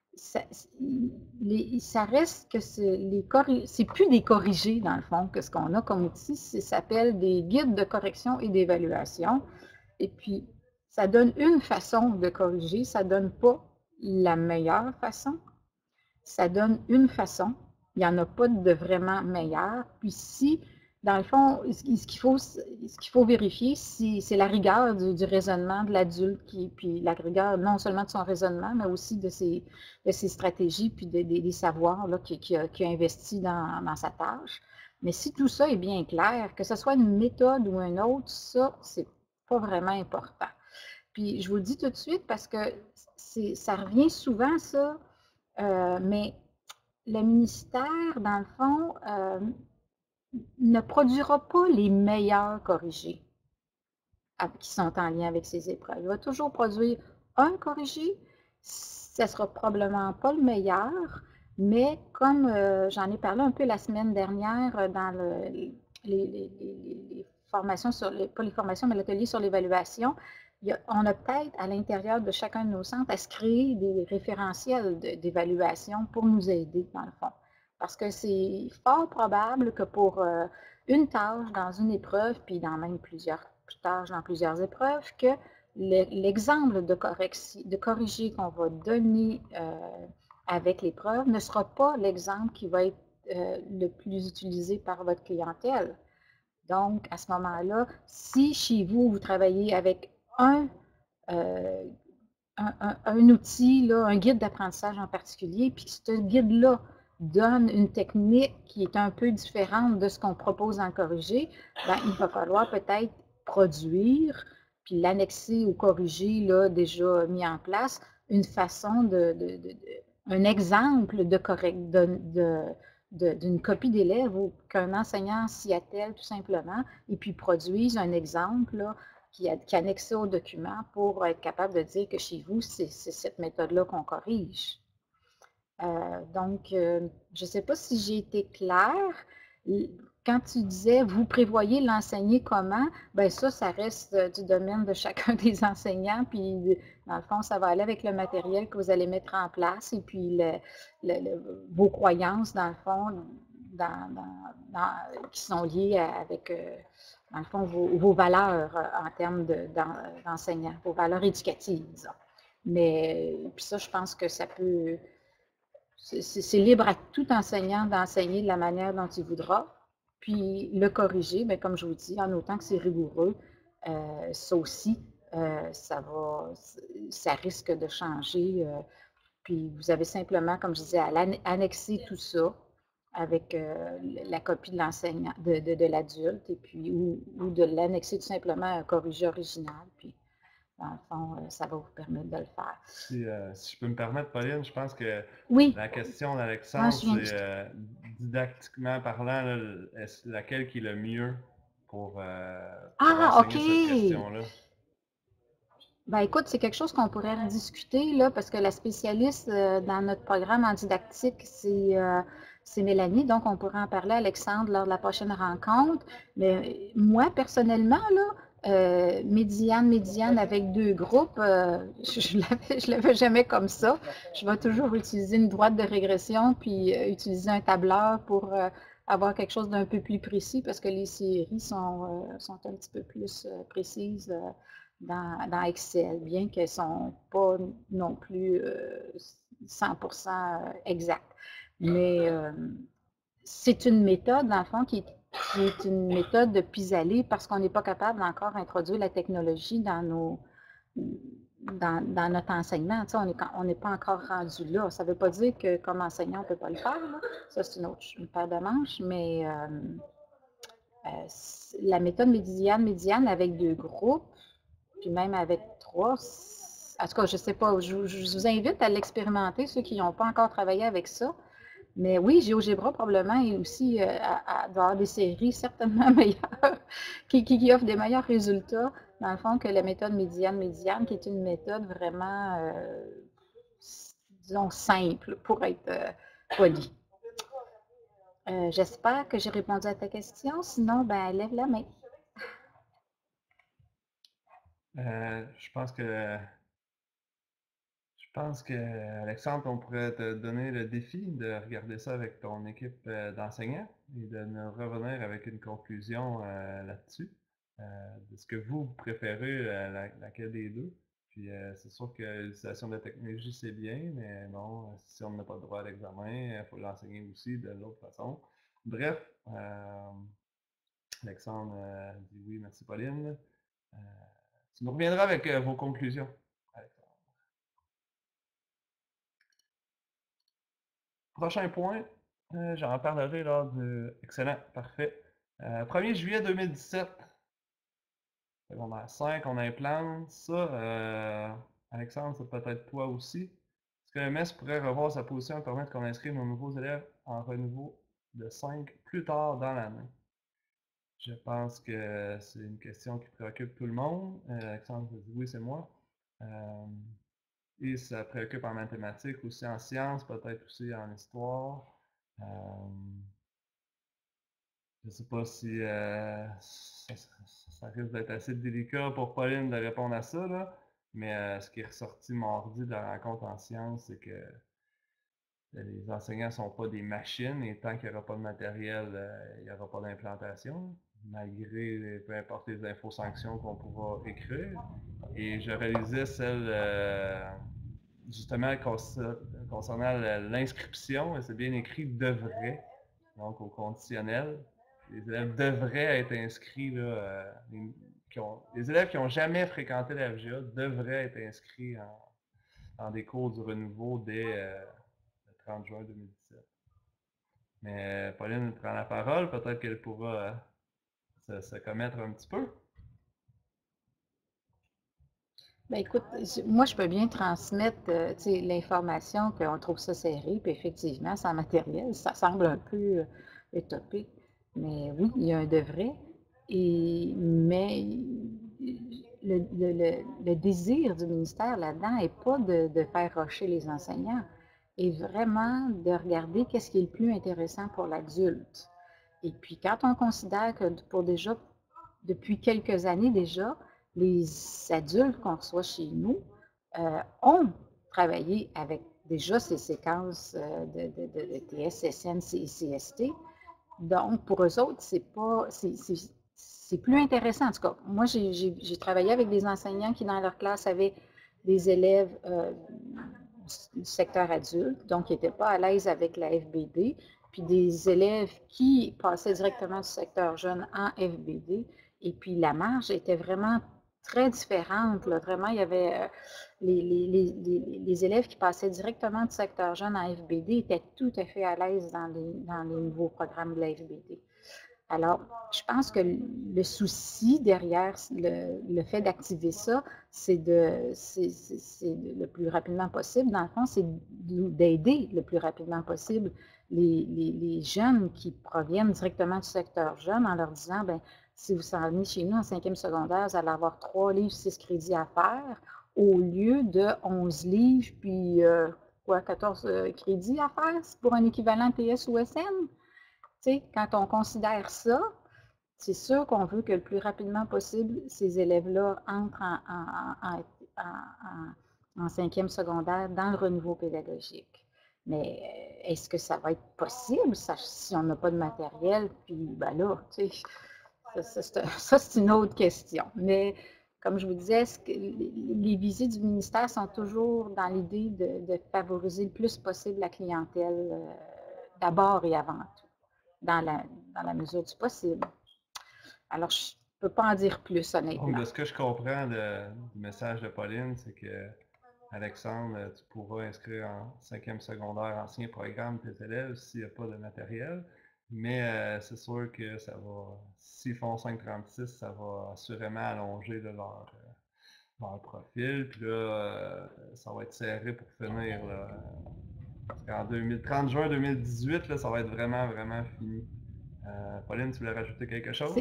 Ça reste que c'est plus des corrigés, dans le fond, que ce qu'on a comme outil. Ça s'appelle des guides de correction et d'évaluation. Et puis, ça donne une façon de corriger, ça ne donne pas la meilleure façon. Ça donne une façon. Il n'y en a pas de vraiment meilleure. Puis si, dans le fond, ce qu'il faut vérifier, c'est la rigueur du raisonnement de l'adulte, puis la rigueur non seulement de son raisonnement, mais aussi de ses stratégies, puis des savoirs qu'il a investi dans sa tâche. Mais si tout ça est bien clair, que ce soit une méthode ou une autre, ça, c'est pas vraiment important. Puis je vous le dis tout de suite parce que ça revient souvent, ça, mais le ministère, dans le fond, ne produira pas les meilleurs corrigés qui sont en lien avec ces épreuves. Il va toujours produire un corrigé, ça ne sera probablement pas le meilleur, mais comme j'en ai parlé un peu la semaine dernière dans les formations, pas les formations, mais l'atelier sur l'évaluation, on a peut-être à l'intérieur de chacun de nos centres à se créer des référentiels d'évaluation pour nous aider dans le fond. Parce que c'est fort probable que pour une tâche dans une épreuve, puis dans même plusieurs tâches dans plusieurs épreuves, que l'exemple de corriger qu'on va donner avec l'épreuve ne sera pas l'exemple qui va être le plus utilisé par votre clientèle. Donc, à ce moment-là, si chez vous, vous travaillez avec un outil, là, un guide d'apprentissage en particulier, puis que ce guide-là donne une technique qui est un peu différente de ce qu'on propose en corrigé, ben, il va falloir peut-être produire, puis l'annexer au corrigé là, déjà mis en place, une façon un exemple d'une copie d'élève ou qu'un enseignant s'y attelle tout simplement et puis produise un exemple là, qui est annexé au document pour être capable de dire que chez vous, c'est cette méthode-là qu'on corrige. Donc, je ne sais pas si j'ai été claire. Quand tu disais, vous prévoyez l'enseigner comment, bien ça reste du domaine de chacun des enseignants, puis dans le fond, ça va aller avec le matériel que vous allez mettre en place et puis vos croyances, dans le fond, qui sont liées avec, dans le fond, vos valeurs en termes d'enseignants, vos valeurs éducatives, disons. Mais, puis ça, je pense que ça peut... C'est libre à tout enseignant d'enseigner de la manière dont il voudra. Puis le corriger, bien, comme je vous dis, en autant que c'est rigoureux, ça aussi, ça risque de changer. Puis vous avez simplement, comme je disais, à annexer tout ça avec la copie de l'enseignant, de l'adulte, et puis ou de l'annexer tout simplement à un corrigé original. Puis dans le fond, ça va vous permettre de le faire. Si je peux me permettre, Pauline, je pense que Oui, la question moi, d'Alexandre, je viens c'est didactiquement parlant, là, laquelle qui est le mieux pour Ah, OK! enseigner cette question-là? Ben écoute, c'est quelque chose qu'on pourrait rediscuter, là, parce que la spécialiste dans notre programme en didactique, c'est Mélanie, donc on pourrait en parler à Alexandre lors de la prochaine rencontre. Mais moi, personnellement, là, médiane avec 2 groupes, je l'avais jamais comme ça. Je vais toujours utiliser une droite de régression, puis utiliser un tableur pour avoir quelque chose d'un peu plus précis, parce que les séries sont un petit peu plus précises dans Excel, bien qu'elles ne sont pas non plus 100% exactes. Mais c'est une méthode, dans le fond, qui est une méthode de pis-aller parce qu'on n'est pas capable encore d'introduire la technologie dans notre enseignement. Tu sais, on n'est pas encore rendu là. Ça ne veut pas dire que comme enseignant, on ne peut pas le faire, là. Ça, c'est une paire de manches, mais la méthode médiane avec 2 groupes, puis même avec 3, en tout cas, je ne sais pas, je vous invite à l'expérimenter, ceux qui n'ont pas encore travaillé avec ça. Mais oui, GeoGebra probablement est aussi avoir des séries certainement meilleures, qui offrent des meilleurs résultats, dans le fond, que la méthode médiane, qui est une méthode vraiment, disons, simple, pour être poli. J'espère que j'ai répondu à ta question, sinon, ben, lève la main. Je pense que, Alexandre, on pourrait te donner le défi de regarder ça avec ton équipe d'enseignants et de nous revenir avec une conclusion là-dessus, de ce que vous préférez, laquelle des deux. Puis c'est sûr que l'utilisation de la technologie, c'est bien, mais bon, si on n'a pas le droit à l'examen, il faut l'enseigner aussi de l'autre façon. Bref, Alexandre dit oui, merci Pauline. Tu nous reviendras avec vos conclusions. Prochain point, j'en parlerai lors du... Excellent, parfait. 1er juillet 2017, secondaire 5, on implante ça. Alexandre, c'est peut-être toi aussi. Est-ce que le MES pourrait revoir sa position et permettre qu'on inscrive nos nouveaux élèves en renouveau de 5 plus tard dans l'année? Je pense que c'est une question qui préoccupe tout le monde. Alexandre dit oui, c'est moi. Et ça préoccupe en mathématiques, aussi en sciences, peut-être aussi en histoire. Je ne sais pas si ça risque d'être assez délicat pour Pauline de répondre à ça, là. Mais ce qui est ressorti mardi de la rencontre en sciences, c'est que les enseignants ne sont pas des machines et tant qu'il n'y aura pas de matériel, il n'y aura pas d'implantation, malgré peu importe les infos-sanctions qu'on pourra écrire. Et je réalisais celle justement concernant l'inscription, c'est bien écrit devrait, donc au conditionnel. Les élèves devraient être inscrits, là, les élèves qui n'ont jamais fréquenté la FGA devraient être inscrits en des cours du renouveau dès le 30 juin 2017. Mais Pauline prend la parole, peut-être qu'elle pourra se commettre un petit peu. Ben écoute, moi, je peux bien transmettre l'information qu'on trouve ça serré, puis effectivement, sans matériel, ça semble un peu utopique. Mais oui, il y a un devrait. Mais le désir du ministère là-dedans n'est pas de faire rusher les enseignants, est vraiment de regarder qu'est-ce qui est le plus intéressant pour l'adulte. Et puis, quand on considère que depuis quelques années déjà, les adultes qu'on reçoit chez nous ont travaillé avec déjà ces séquences de TS, SN, CST. Donc, pour eux autres, c'est plus intéressant. En tout cas, moi, j'ai travaillé avec des enseignants qui, dans leur classe, avaient des élèves du secteur adulte, donc qui n'étaient pas à l'aise avec la FBD, puis des élèves qui passaient directement du secteur jeune en FBD. Et puis, la marge était vraiment très différente. Là. Vraiment, il y avait les élèves qui passaient directement du secteur jeune en FBD étaient tout à fait à l'aise dans les nouveaux programmes de la FBD. Alors, je pense que le souci derrière le fait d'activer ça, c'est le plus rapidement possible. Dans le fond, c'est d'aider le plus rapidement possible les jeunes qui proviennent directement du secteur jeune en leur disant, ben, si vous s'en venez chez nous en 5e secondaire, vous allez avoir 3 livres, 6 crédits à faire, au lieu de 11 livres, puis 14 crédits à faire pour un équivalent TS ou SN. Quand on considère ça, c'est sûr qu'on veut que le plus rapidement possible, ces élèves-là entrent en 5e secondaire dans le renouveau pédagogique. Mais est-ce que ça va être possible si on n'a pas de matériel? Puis ben là, ça c'est une autre question. Mais comme je vous disais, les visées du ministère sont toujours dans l'idée de favoriser le plus possible la clientèle d'abord et avant tout, dans la mesure du possible. Alors, je ne peux pas en dire plus, honnêtement. Donc, de ce que je comprends du message de Pauline, c'est que Alexandre, tu pourras inscrire en 5e secondaire ancien programme tes élèves s'il n'y a pas de matériel. Mais c'est sûr que ça va, s'ils font 5,36, ça va assurément allonger leur profil. Puis là, ça va être serré pour finir. Là. En 30 juin 2018, là, ça va être vraiment, vraiment fini. Pauline, tu voulais rajouter quelque chose?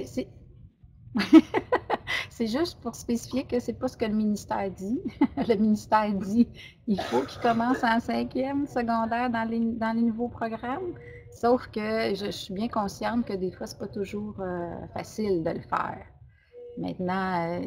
C'est juste pour spécifier que c'est pas ce que le ministère dit. Le ministère dit qu'il faut qu'ils commencent en 5e secondaire dans les nouveaux programmes. Sauf que je suis bien consciente que des fois, c'est pas toujours facile de le faire. Maintenant,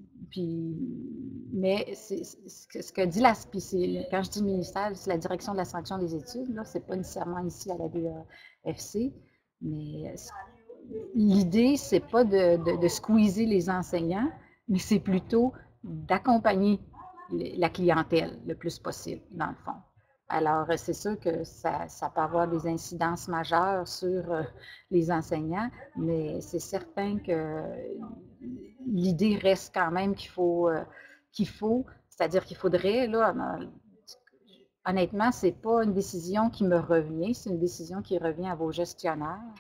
mais ce que dit quand je dis ministère, c'est la direction de la sanction des études, là, c'est pas nécessairement ici à la BAFC, mais l'idée, c'est pas de squeezer les enseignants, mais c'est plutôt d'accompagner la clientèle le plus possible, dans le fond. Alors, c'est sûr que ça peut avoir des incidences majeures sur les enseignants, mais c'est certain que l'idée reste quand même qu'il faut, c'est-à-dire qu'il faudrait, là, honnêtement, c'est pas une décision qui me revient, c'est une décision qui revient à vos gestionnaires.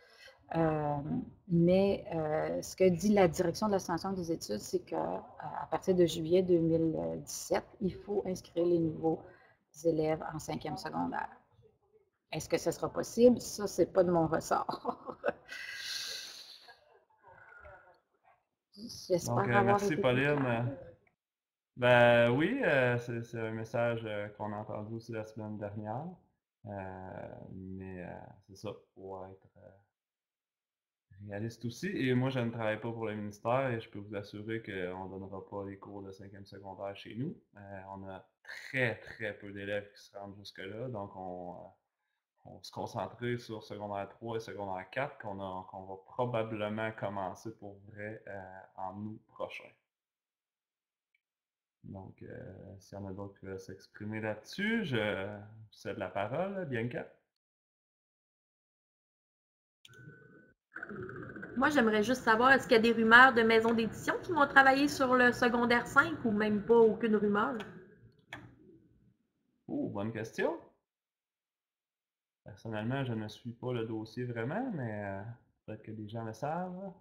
Mais ce que dit la direction de la sanction des études, c'est qu'à partir de juillet 2017, il faut inscrire les nouveaux élèves en 5e secondaire. Est-ce que ce sera possible? Ça, c'est pas de mon ressort. J'espère avoir merci, Pauline. Ben oui, c'est un message qu'on a entendu aussi la semaine dernière. Mais c'est ça, pour être réaliste aussi. Et moi, je ne travaille pas pour le ministère et je peux vous assurer qu'on ne donnera pas les cours de 5e secondaire chez nous. On a très, très peu d'élèves qui se rendent jusque-là. Donc, on va se concentrer sur secondaire 3 et secondaire 4 qu'on va probablement commencer pour vrai en août prochain. Donc, s'il y en a d'autres qui veulent s'exprimer là-dessus, je cède la parole, Bianca. Moi, j'aimerais juste savoir, est-ce qu'il y a des rumeurs de maisons d'édition qui vont travailler sur le secondaire 5 ou même pas aucune rumeur? Oh, bonne question. Personnellement, je ne suis pas le dossier vraiment, mais peut-être que des gens le savent.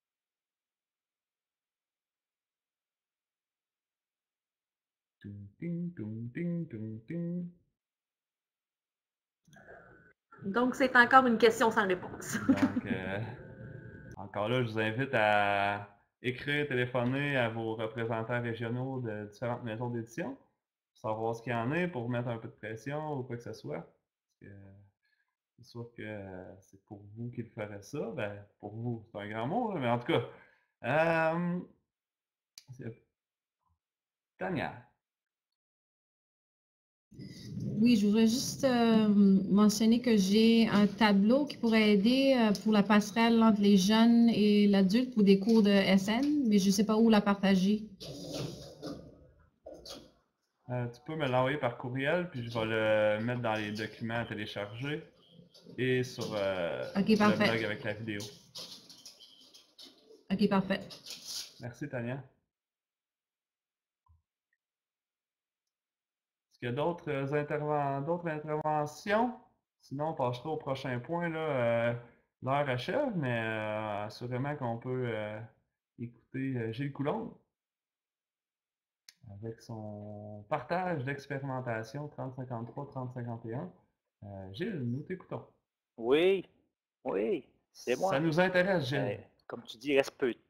Donc, c'est encore une question sans réponse. Donc, encore là, je vous invite à écrire, téléphoner à vos représentants régionaux de différentes maisons d'édition, pour savoir ce qu'il y en a, pour vous mettre un peu de pression ou quoi que ce soit. Parce que c'est sûr que c'est pour vous qu'il ferait ça. Ben, pour vous, c'est un grand mot, mais en tout cas, Tania. Oui, je voudrais juste mentionner que j'ai un tableau qui pourrait aider pour la passerelle entre les jeunes et l'adulte pour des cours de SN, mais je ne sais pas où la partager. Tu peux me l'envoyer par courriel, puis je vais le mettre dans les documents à télécharger et sur le blog avec la vidéo. OK, parfait. Merci, Tania. Est-ce qu'il y a d'autres interventions? Sinon, on passera au prochain point. Là, l'heure achève, mais assurément qu'on peut écouter Gilles Coulombe avec son partage d'expérimentation 3053-3051. Gilles, nous t'écoutons. Oui, c'est Ça moi. nous intéresse, Gilles. Comme tu dis, il reste peu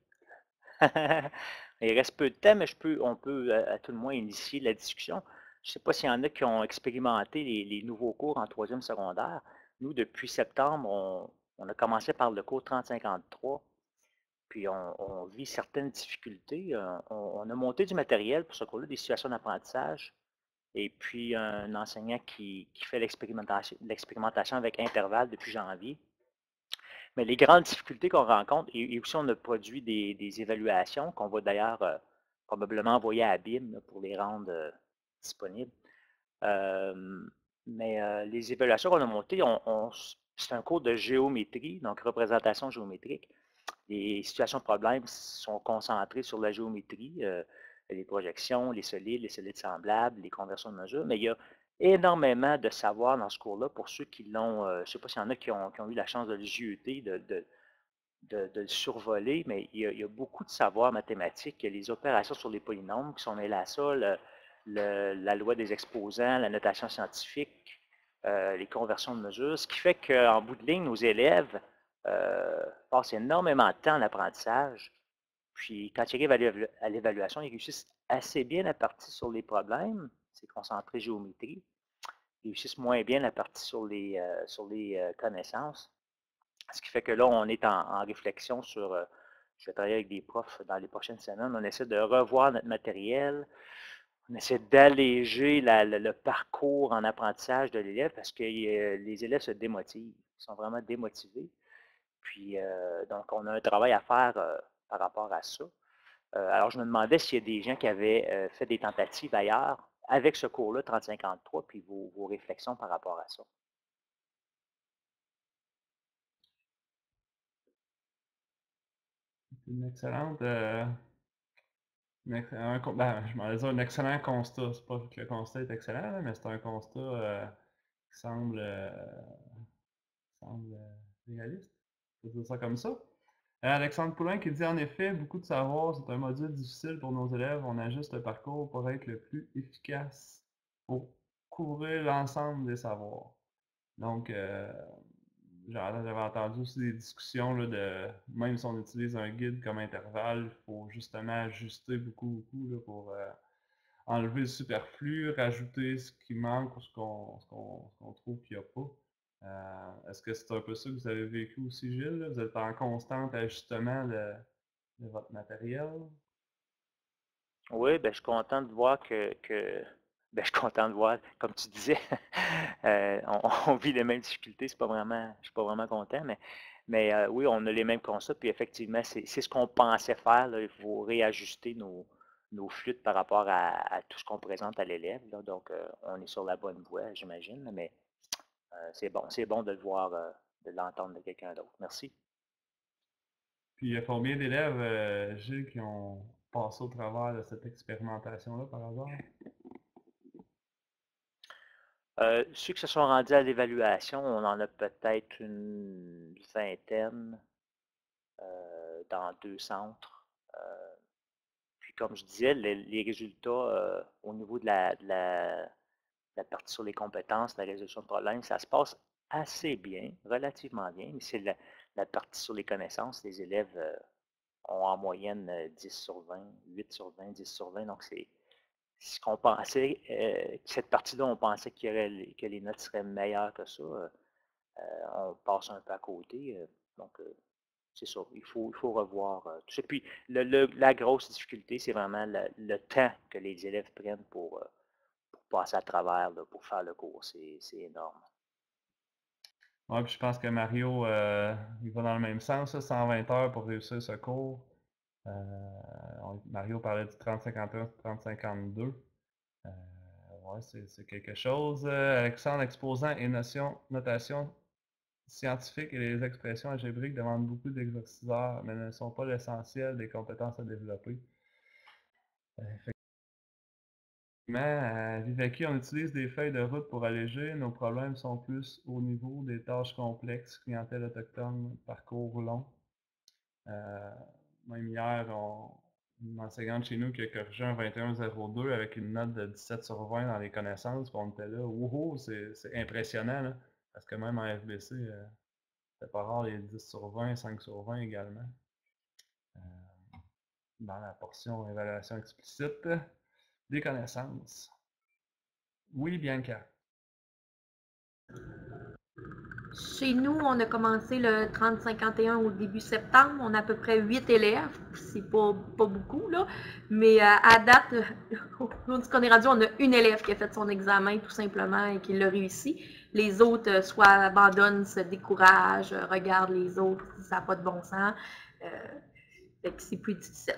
il reste peu de temps, mais on peut à tout le moins initier la discussion. Je ne sais pas s'il y en a qui ont expérimenté les nouveaux cours en troisième secondaire. Nous, depuis septembre, on a commencé par le cours 3053, puis on vit certaines difficultés. On a monté du matériel pour ce cours-là, des situations d'apprentissage, et puis un enseignant qui fait l'expérimentation avec intervalle depuis janvier. Mais les grandes difficultés qu'on rencontre, et aussi on a produit des évaluations qu'on va d'ailleurs probablement envoyer à BIM pour les rendre disponibles. Mais les évaluations qu'on a montées, c'est un cours de géométrie, donc représentation géométrique. Les situations de problème sont concentrées sur la géométrie, les projections, les solides semblables, les conversions de mesures, mais il y a énormément de savoir dans ce cours-là pour ceux qui l'ont, je ne sais pas s'il y en a qui ont eu la chance de le jeter, de le survoler, mais il y a beaucoup de savoir mathématique. Il y a les opérations sur les polynômes qui sont mêlées à ça, la loi des exposants, la notation scientifique, les conversions de mesures, ce qui fait qu'en bout de ligne, nos élèves passent énormément de temps en apprentissage. Puis quand ils arrivent à l'évaluation, ils réussissent assez bien la partie sur les problèmes, c'est concentré géométrie. Ils réussissent moins bien la partie sur les connaissances. Ce qui fait que là, on est en réflexion sur, je vais travailler avec des profs dans les prochaines semaines, on essaie de revoir notre matériel, on essaie d'alléger le parcours en apprentissage de l'élève parce que les élèves se démotivent, ils sont vraiment démotivés. Puis, donc, on a un travail à faire par rapport à ça. Alors, je me demandais s'il y a des gens qui avaient fait des tentatives ailleurs avec ce cours-là, 3053, puis vos réflexions par rapport à ça. Une excellente. Je m'en dire un excellent constat. C'est pas que le constat est excellent, là, mais c'est un constat qui semble réaliste. On peut dire ça comme ça. Alexandre Poulain qui dit en effet, beaucoup de savoir, c'est un module difficile pour nos élèves. On ajuste le parcours pour être le plus efficace pour couvrir l'ensemble des savoirs. Donc, j'avais entendu aussi des discussions là, de même si on utilise un guide comme intervalle, il faut justement ajuster beaucoup là, pour enlever le superflu, rajouter ce qui manque ou ce qu'on trouve qu'il n'y a pas. Est-ce que c'est un peu ça que vous avez vécu aussi, Gilles? Là? Vous êtes en constant ajustement de votre matériel? Oui, ben, je suis content de voir ben, je suis content de voir, comme tu disais, on vit les mêmes difficultés, je ne suis pas vraiment content, mais oui, on a les mêmes constats, puis effectivement, c'est ce qu'on pensait faire, là, il faut réajuster nos flûtes par rapport à tout ce qu'on présente à l'élève, donc on est sur la bonne voie, j'imagine, mais c'est bon de le voir, de l'entendre de quelqu'un d'autre. Merci. Puis il y a combien d'élèves, Gilles, qui ont passé au travers de cette expérimentation-là par hasard? Ceux qui se sont rendus à l'évaluation, on en a peut-être une vingtaine dans 2 centres. Puis comme je disais, les résultats au niveau de la partie sur les compétences, la résolution de problèmes, ça se passe assez bien, relativement bien, mais c'est la partie sur les connaissances. Les élèves ont en moyenne 10 sur 20, 8 sur 20, 10 sur 20, donc c'est ce qu'on pensait, cette partie-là, on pensait que les notes seraient meilleures que ça. On passe un peu à côté. Donc, c'est ça. Il faut revoir tout ça. Puis, la grosse difficulté, c'est vraiment le temps que les élèves prennent pour passer à travers, là, pour faire le cours. C'est énorme. Oui, puis je pense que Mario, il va dans le même sens, là, 120 heures pour réussir ce cours. Mario parlait du 3051, 3052. Ouais, c'est quelque chose. Alexandre, exposant et notation scientifique et les expressions algébriques demandent beaucoup d'exerciceurs, mais ne sont pas l'essentiel des compétences à développer. Vivaki, on utilise des feuilles de route pour alléger. Nos problèmes sont plus au niveau des tâches complexes, clientèle autochtone, parcours long. Même hier, une enseignante chez nous qui a corrigé un 21-02 avec une note de 17 sur 20 dans les connaissances, puis on était là, wouhou, c'est impressionnant, là, parce que même en FBC, c'est pas rare les 10 sur 20, 5 sur 20 également. Dans la portion évaluation explicite des connaissances. Oui, Bianca. Chez nous, on a commencé le 30-51 au début septembre. On a à peu près 8 élèves. C'est pas beaucoup, là. Mais à date, ce qu'on est rendu, on a une élève qui a fait son examen tout simplement et qui l'a réussi. Les autres, soit abandonnent, se découragent, regardent les autres, ça n'a pas de bon sens. Fait que c'est plus difficile.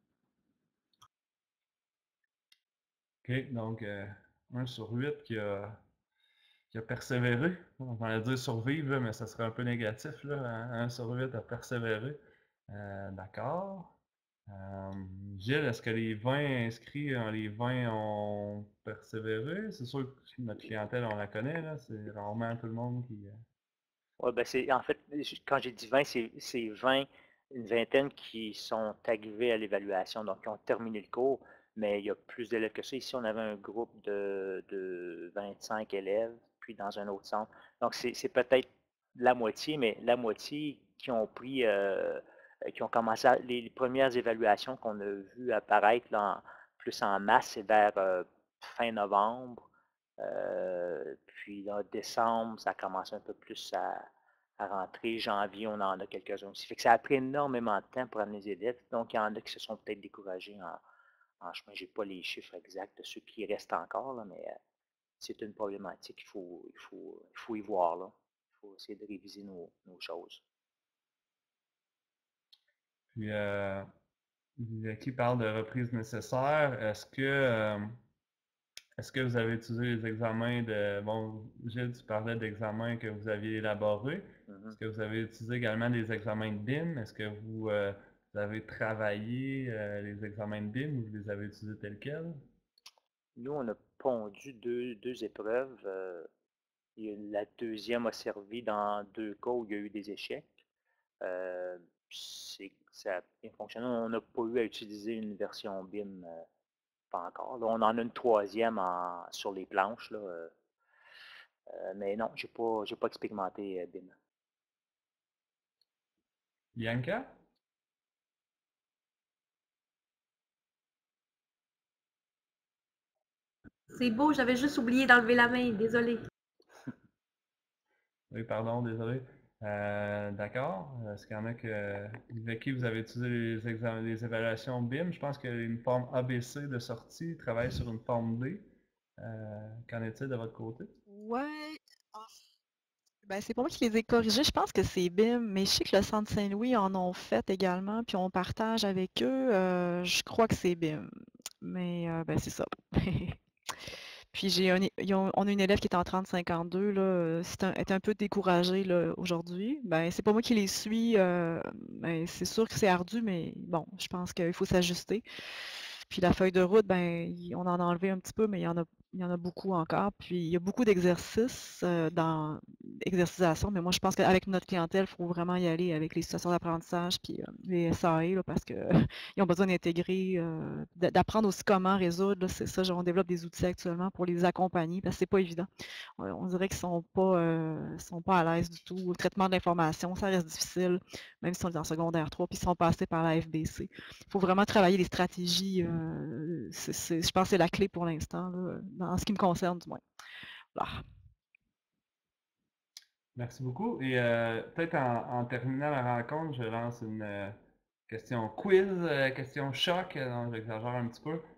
OK, donc 1 sur 8 qui a persévéré. On va dire survivre, là, mais ça serait un peu négatif. Là. 1 sur 8 a persévéré. D'accord. Gilles, est-ce que les 20 inscrits, les 20 ont persévéré? C'est sûr que notre clientèle, on la connaît. C'est rarement tout le monde qui... Oui, ben en fait, quand j'ai dit 20, c'est 20, une vingtaine qui sont arrivés à l'évaluation, donc qui ont terminé le cours, mais il y a plus d'élèves que ça. Ici, on avait un groupe de 25 élèves, puis dans un autre centre. Donc, c'est peut-être la moitié, mais la moitié qui ont pris, qui ont commencé les premières évaluations qu'on a vues apparaître là, plus en masse, c'est vers fin novembre. Puis en décembre, ça commence un peu plus à rentrer. Janvier, on en a quelques-uns aussi. Fait que ça a pris énormément de temps pour amener les élèves. Donc, il y en a qui se sont peut-être découragés en chemin. Je n'ai pas les chiffres exacts de ceux qui restent encore, là, mais c'est une problématique. Il faut y voir. Là. Il faut essayer de réviser nos choses. Puis, qui parle de reprise nécessaire, est-ce que vous avez utilisé les examens de... Bon, Gilles, tu parlais d'examens que vous aviez élaborés. Est-ce que vous avez utilisé également des examens de BIM? Est-ce que vous avez travaillé les examens de BIM ou vous les avez utilisés tels quels? Nous, on a pondu deux épreuves. La deuxième a servi dans 2 cas où il y a eu des échecs. Ça a bien fonctionné. On n'a pas eu à utiliser une version BIM. Pas encore. Là, on en a une troisième sur les planches. Là, mais non, je n'ai pas expérimenté BIM. Bianca? C'est beau, j'avais juste oublié d'enlever la main, désolé. Oui, pardon, désolé. D'accord. Est-ce qu'il y en a avec qui vous avez utilisé les évaluations BIM? Je pense qu'il y a une forme ABC de sortie, travaille sur une forme D. Qu'en est-il de votre côté? Ouais. Ben, c'est pas moi qui les ai corrigés. Je pense que c'est BIM, mais je sais que le Centre Saint-Louis en ont fait également, puis on partage avec eux. Je crois que c'est BIM. Mais ben, c'est ça. Puis on a une élève qui est en 30-52, là, elle est un peu découragée là, aujourd'hui. Ben, c'est pas moi qui les suis. Ben, c'est sûr que c'est ardu, mais bon, je pense qu'il faut s'ajuster. Puis la feuille de route, ben, on en a enlevé un petit peu, mais il y en a beaucoup encore. Puis il y a beaucoup d'exercices dans l'exercisation, mais moi je pense qu'avec notre clientèle, il faut vraiment y aller avec les situations d'apprentissage puis les SAE, là, parce qu'ils ont besoin d'intégrer, d'apprendre aussi comment résoudre. C'est ça, on développe des outils actuellement pour les accompagner, parce que c'est pas évident. On dirait qu'ils sont pas à l'aise du tout. Le traitement de l'information, ça reste difficile, même si on est en secondaire 3, puis ils sont passés par la FBC. Il faut vraiment travailler les stratégies. Je pense que c'est la clé pour l'instant, dans ce qui me concerne du moins. Voilà. Merci beaucoup. Et peut-être en terminant la rencontre, je lance une question quiz, question choc, donc j'exagère un petit peu.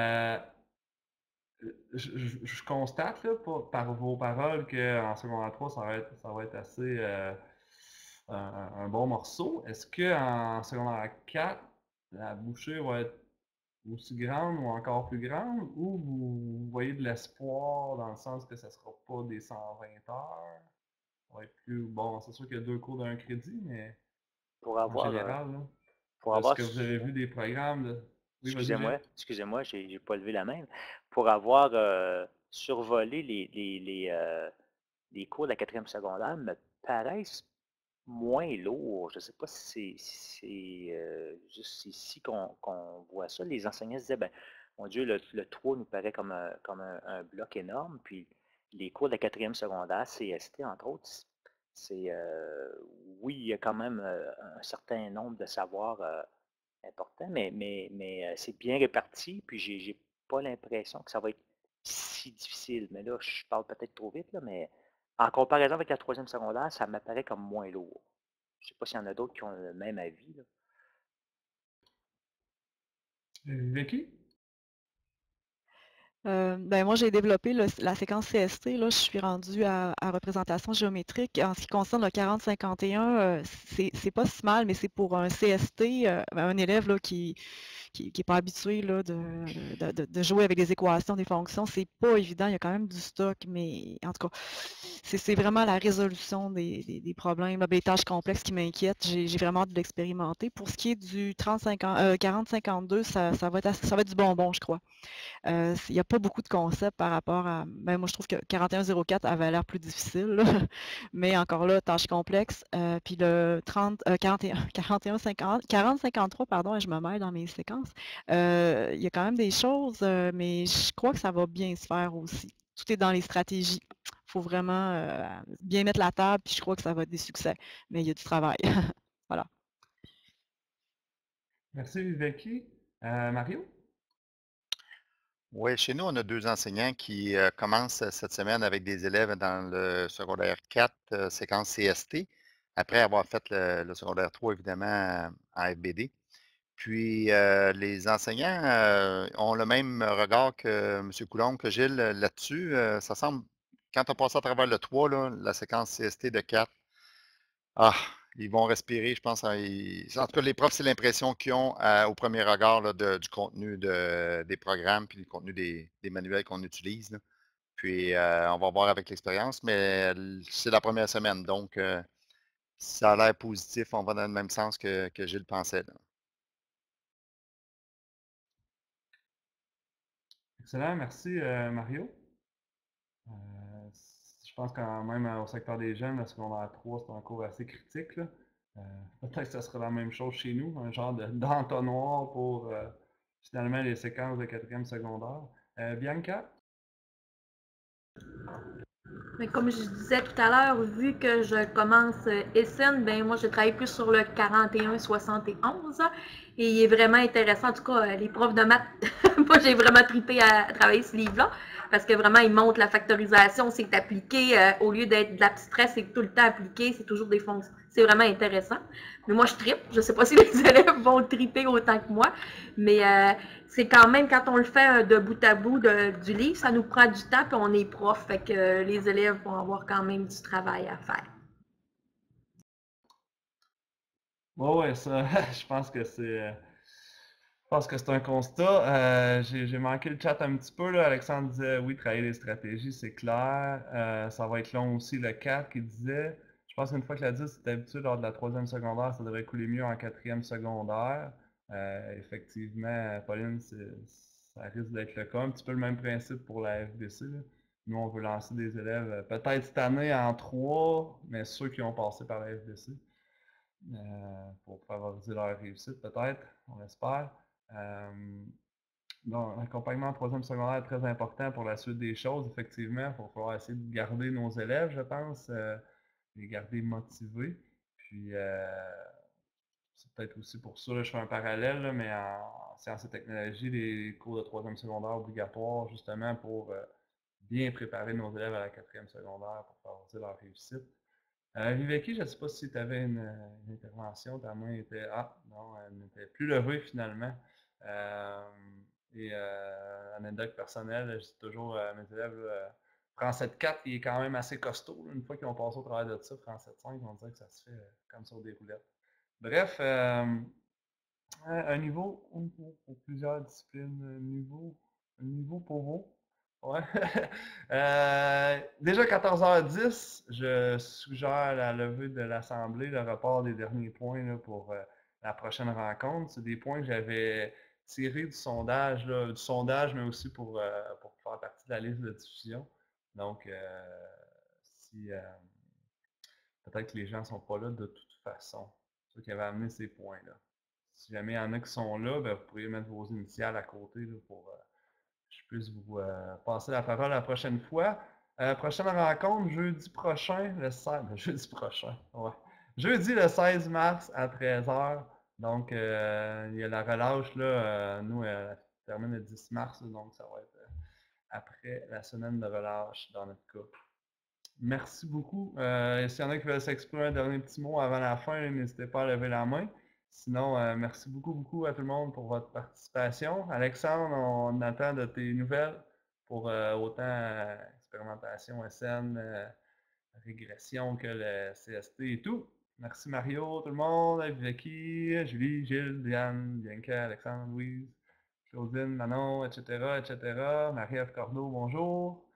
Je constate là, par vos paroles qu'en secondaire 3, ça va être assez un bon morceau. Est-ce qu'en secondaire 4, la bouchée va être aussi grande ou encore plus grande, ou vous voyez de l'espoir dans le sens que ça ne sera pas des 120 heures? Ça va être plus... Bon, c'est sûr qu'il y a 2 cours d'un crédit, mais Pour en avoir, général, là, pour est-ce avoir que vous avez vu des programmes de... Oui, vas-y, Gilles. Excusez-moi, j'ai pas levé la main. Pour avoir survolé les cours de la 4e secondaire me paraissent moins lourds. Je ne sais pas si c'est juste ici qu'on voit ça. Les enseignants se disaient, ben, mon Dieu, le 3 nous paraît comme un bloc énorme. Puis les cours de la 4e secondaire, CST, entre autres, oui, il y a quand même un certain nombre de savoirs importants, mais c'est bien réparti. Puis j'ai pas l'impression que ça va être si difficile. Mais là, je parle peut-être trop vite, là, mais en comparaison avec la 3e secondaire, ça m'apparaît comme moins lourd. Je ne sais pas s'il y en a d'autres qui ont le même avis, là. Vicky? Ben moi, j'ai développé la séquence CST. Là, je suis rendue à représentation géométrique. En ce qui concerne le 40-51, c'est pas si mal, mais c'est pour un CST, un élève là, qui n'est pas habitué là, de jouer avec des équations, des fonctions. C'est pas évident. Il y a quand même du stock, mais en tout cas, c'est vraiment la résolution des problèmes, là, des tâches complexes qui m'inquiètent. J'ai vraiment hâte de l'expérimenter. Pour ce qui est du 40-52, ça va être du bonbon, je crois. Il n'y a pas beaucoup de concepts par rapport à. Ben, moi, je trouve que 4104 avait l'air plus difficile, là. Mais encore là, tâche complexe. Puis le 40-53, pardon, je me mêle dans mes séquences. Il y a quand même des choses, mais je crois que ça va bien se faire aussi. Tout est dans les stratégies. Il faut vraiment bien mettre la table, puis je crois que ça va être des succès. Mais il y a du travail. Voilà. Merci, Vicky. Mario? Oui, chez nous, on a 2 enseignants qui commencent cette semaine avec des élèves dans le secondaire 4, séquence CST, après avoir fait le secondaire 3, évidemment, en FBD. Puis, les enseignants ont le même regard que M. Coulombe, que Gilles, là-dessus. Ça semble, quand on passe à travers le 3, là, la séquence CST de 4, ils vont respirer, je pense. En tout cas, les profs, c'est l'impression qu'ils ont au premier regard là, du contenu des programmes puis du contenu des manuels qu'on utilise, là. Puis, on va voir avec l'expérience, mais c'est la première semaine, donc ça a l'air positif. On va dans le même sens que Gilles pensait, là. Excellent, merci Mario. Je pense quand même au secteur des jeunes, le secondaire 3, c'est un cours assez critique, là. Peut-être que ce sera la même chose chez nous, un genre d'entonnoir pour finalement les séquences de 4e secondaire. Bianca? Mais comme je disais tout à l'heure, vu que je commence SN, ben moi je travaille plus sur le 41-71 et il est vraiment intéressant. En tout cas, les profs de maths, moi j'ai vraiment trippé à travailler ce livre-là parce que vraiment il montre la factorisation, c'est appliqué au lieu d'être de l'abstrait, c'est tout le temps appliqué, c'est toujours des fonctions. C'est vraiment intéressant. Mais moi je trippe. Je ne sais pas si les élèves vont tripper autant que moi, mais c'est quand même, quand on le fait de bout à bout du livre, ça nous prend du temps, puis on est prof, fait que les élèves vont avoir quand même du travail à faire. Ouais, ça, je pense que c'est un constat. J'ai manqué le chat un petit peu, là. Alexandre disait, oui, travailler les stratégies, c'est clair. Ça va être long aussi, le 4 qui disait, je pense qu'une fois que la 10 est habitué lors de la 3e secondaire, ça devrait couler mieux en 4e secondaire. Effectivement, Pauline, ça risque d'être le cas. Un petit peu le même principe pour la FBC, là. Nous, on veut lancer des élèves peut-être cette année en 3, mais ceux qui ont passé par la FBC, pour favoriser leur réussite peut-être, on l'espère. Donc, l'accompagnement en 3e secondaire est très important pour la suite des choses. Effectivement, il va falloir essayer de garder nos élèves, je pense, les garder motivés. Puis, c'est peut-être aussi pour ça, là, je fais un parallèle, là, mais en sciences et technologies, les cours de 3e secondaire obligatoires, justement pour bien préparer nos élèves à la 4e secondaire pour favoriser leur réussite. Viveki, je ne sais pas si tu avais une intervention, ta main était. Ah, non, elle n'était plus levée finalement. Anecdote personnelle, je dis toujours à mes élèves, prends 7-4, il est quand même assez costaud. Une fois qu'ils ont passé au travers de ça, prends 7-5, on dirait que ça se fait comme sur des roulettes. Bref, un niveau pour plusieurs disciplines, un niveau pour vous. Ouais. Déjà 14h10, je suggère la levée de l'Assemblée, le report des derniers points là, pour la prochaine rencontre. C'est des points que j'avais tiré du sondage, mais aussi pour faire partie de la liste de diffusion. Donc, si peut-être que les gens ne sont pas là de toute façon. C'est ceux qui avaient amené ces points-là. Si jamais il y en a qui sont là, ben, vous pourriez mettre vos initiales à côté là, pour que je puisse vous passer la parole la prochaine fois. Prochaine rencontre, jeudi prochain, jeudi prochain, ouais. Jeudi le 16 mars à 13h. Donc, il y a la relâche, là, nous, elle termine le 10 mars, donc ça va être après la semaine de relâche dans notre cas. Merci beaucoup. S'il y en a qui veulent s'exprimer un dernier petit mot avant la fin, n'hésitez pas à lever la main. Sinon, merci beaucoup à tout le monde pour votre participation. Alexandre, on attend de tes nouvelles pour autant expérimentation SN, régression que le CST et tout. Merci Mario, tout le monde, Vicky, Julie, Gilles, Diane, Bianca, Alexandre, Louise, Claudine, Manon, etc. Marie-Ève Cordeau, bonjour.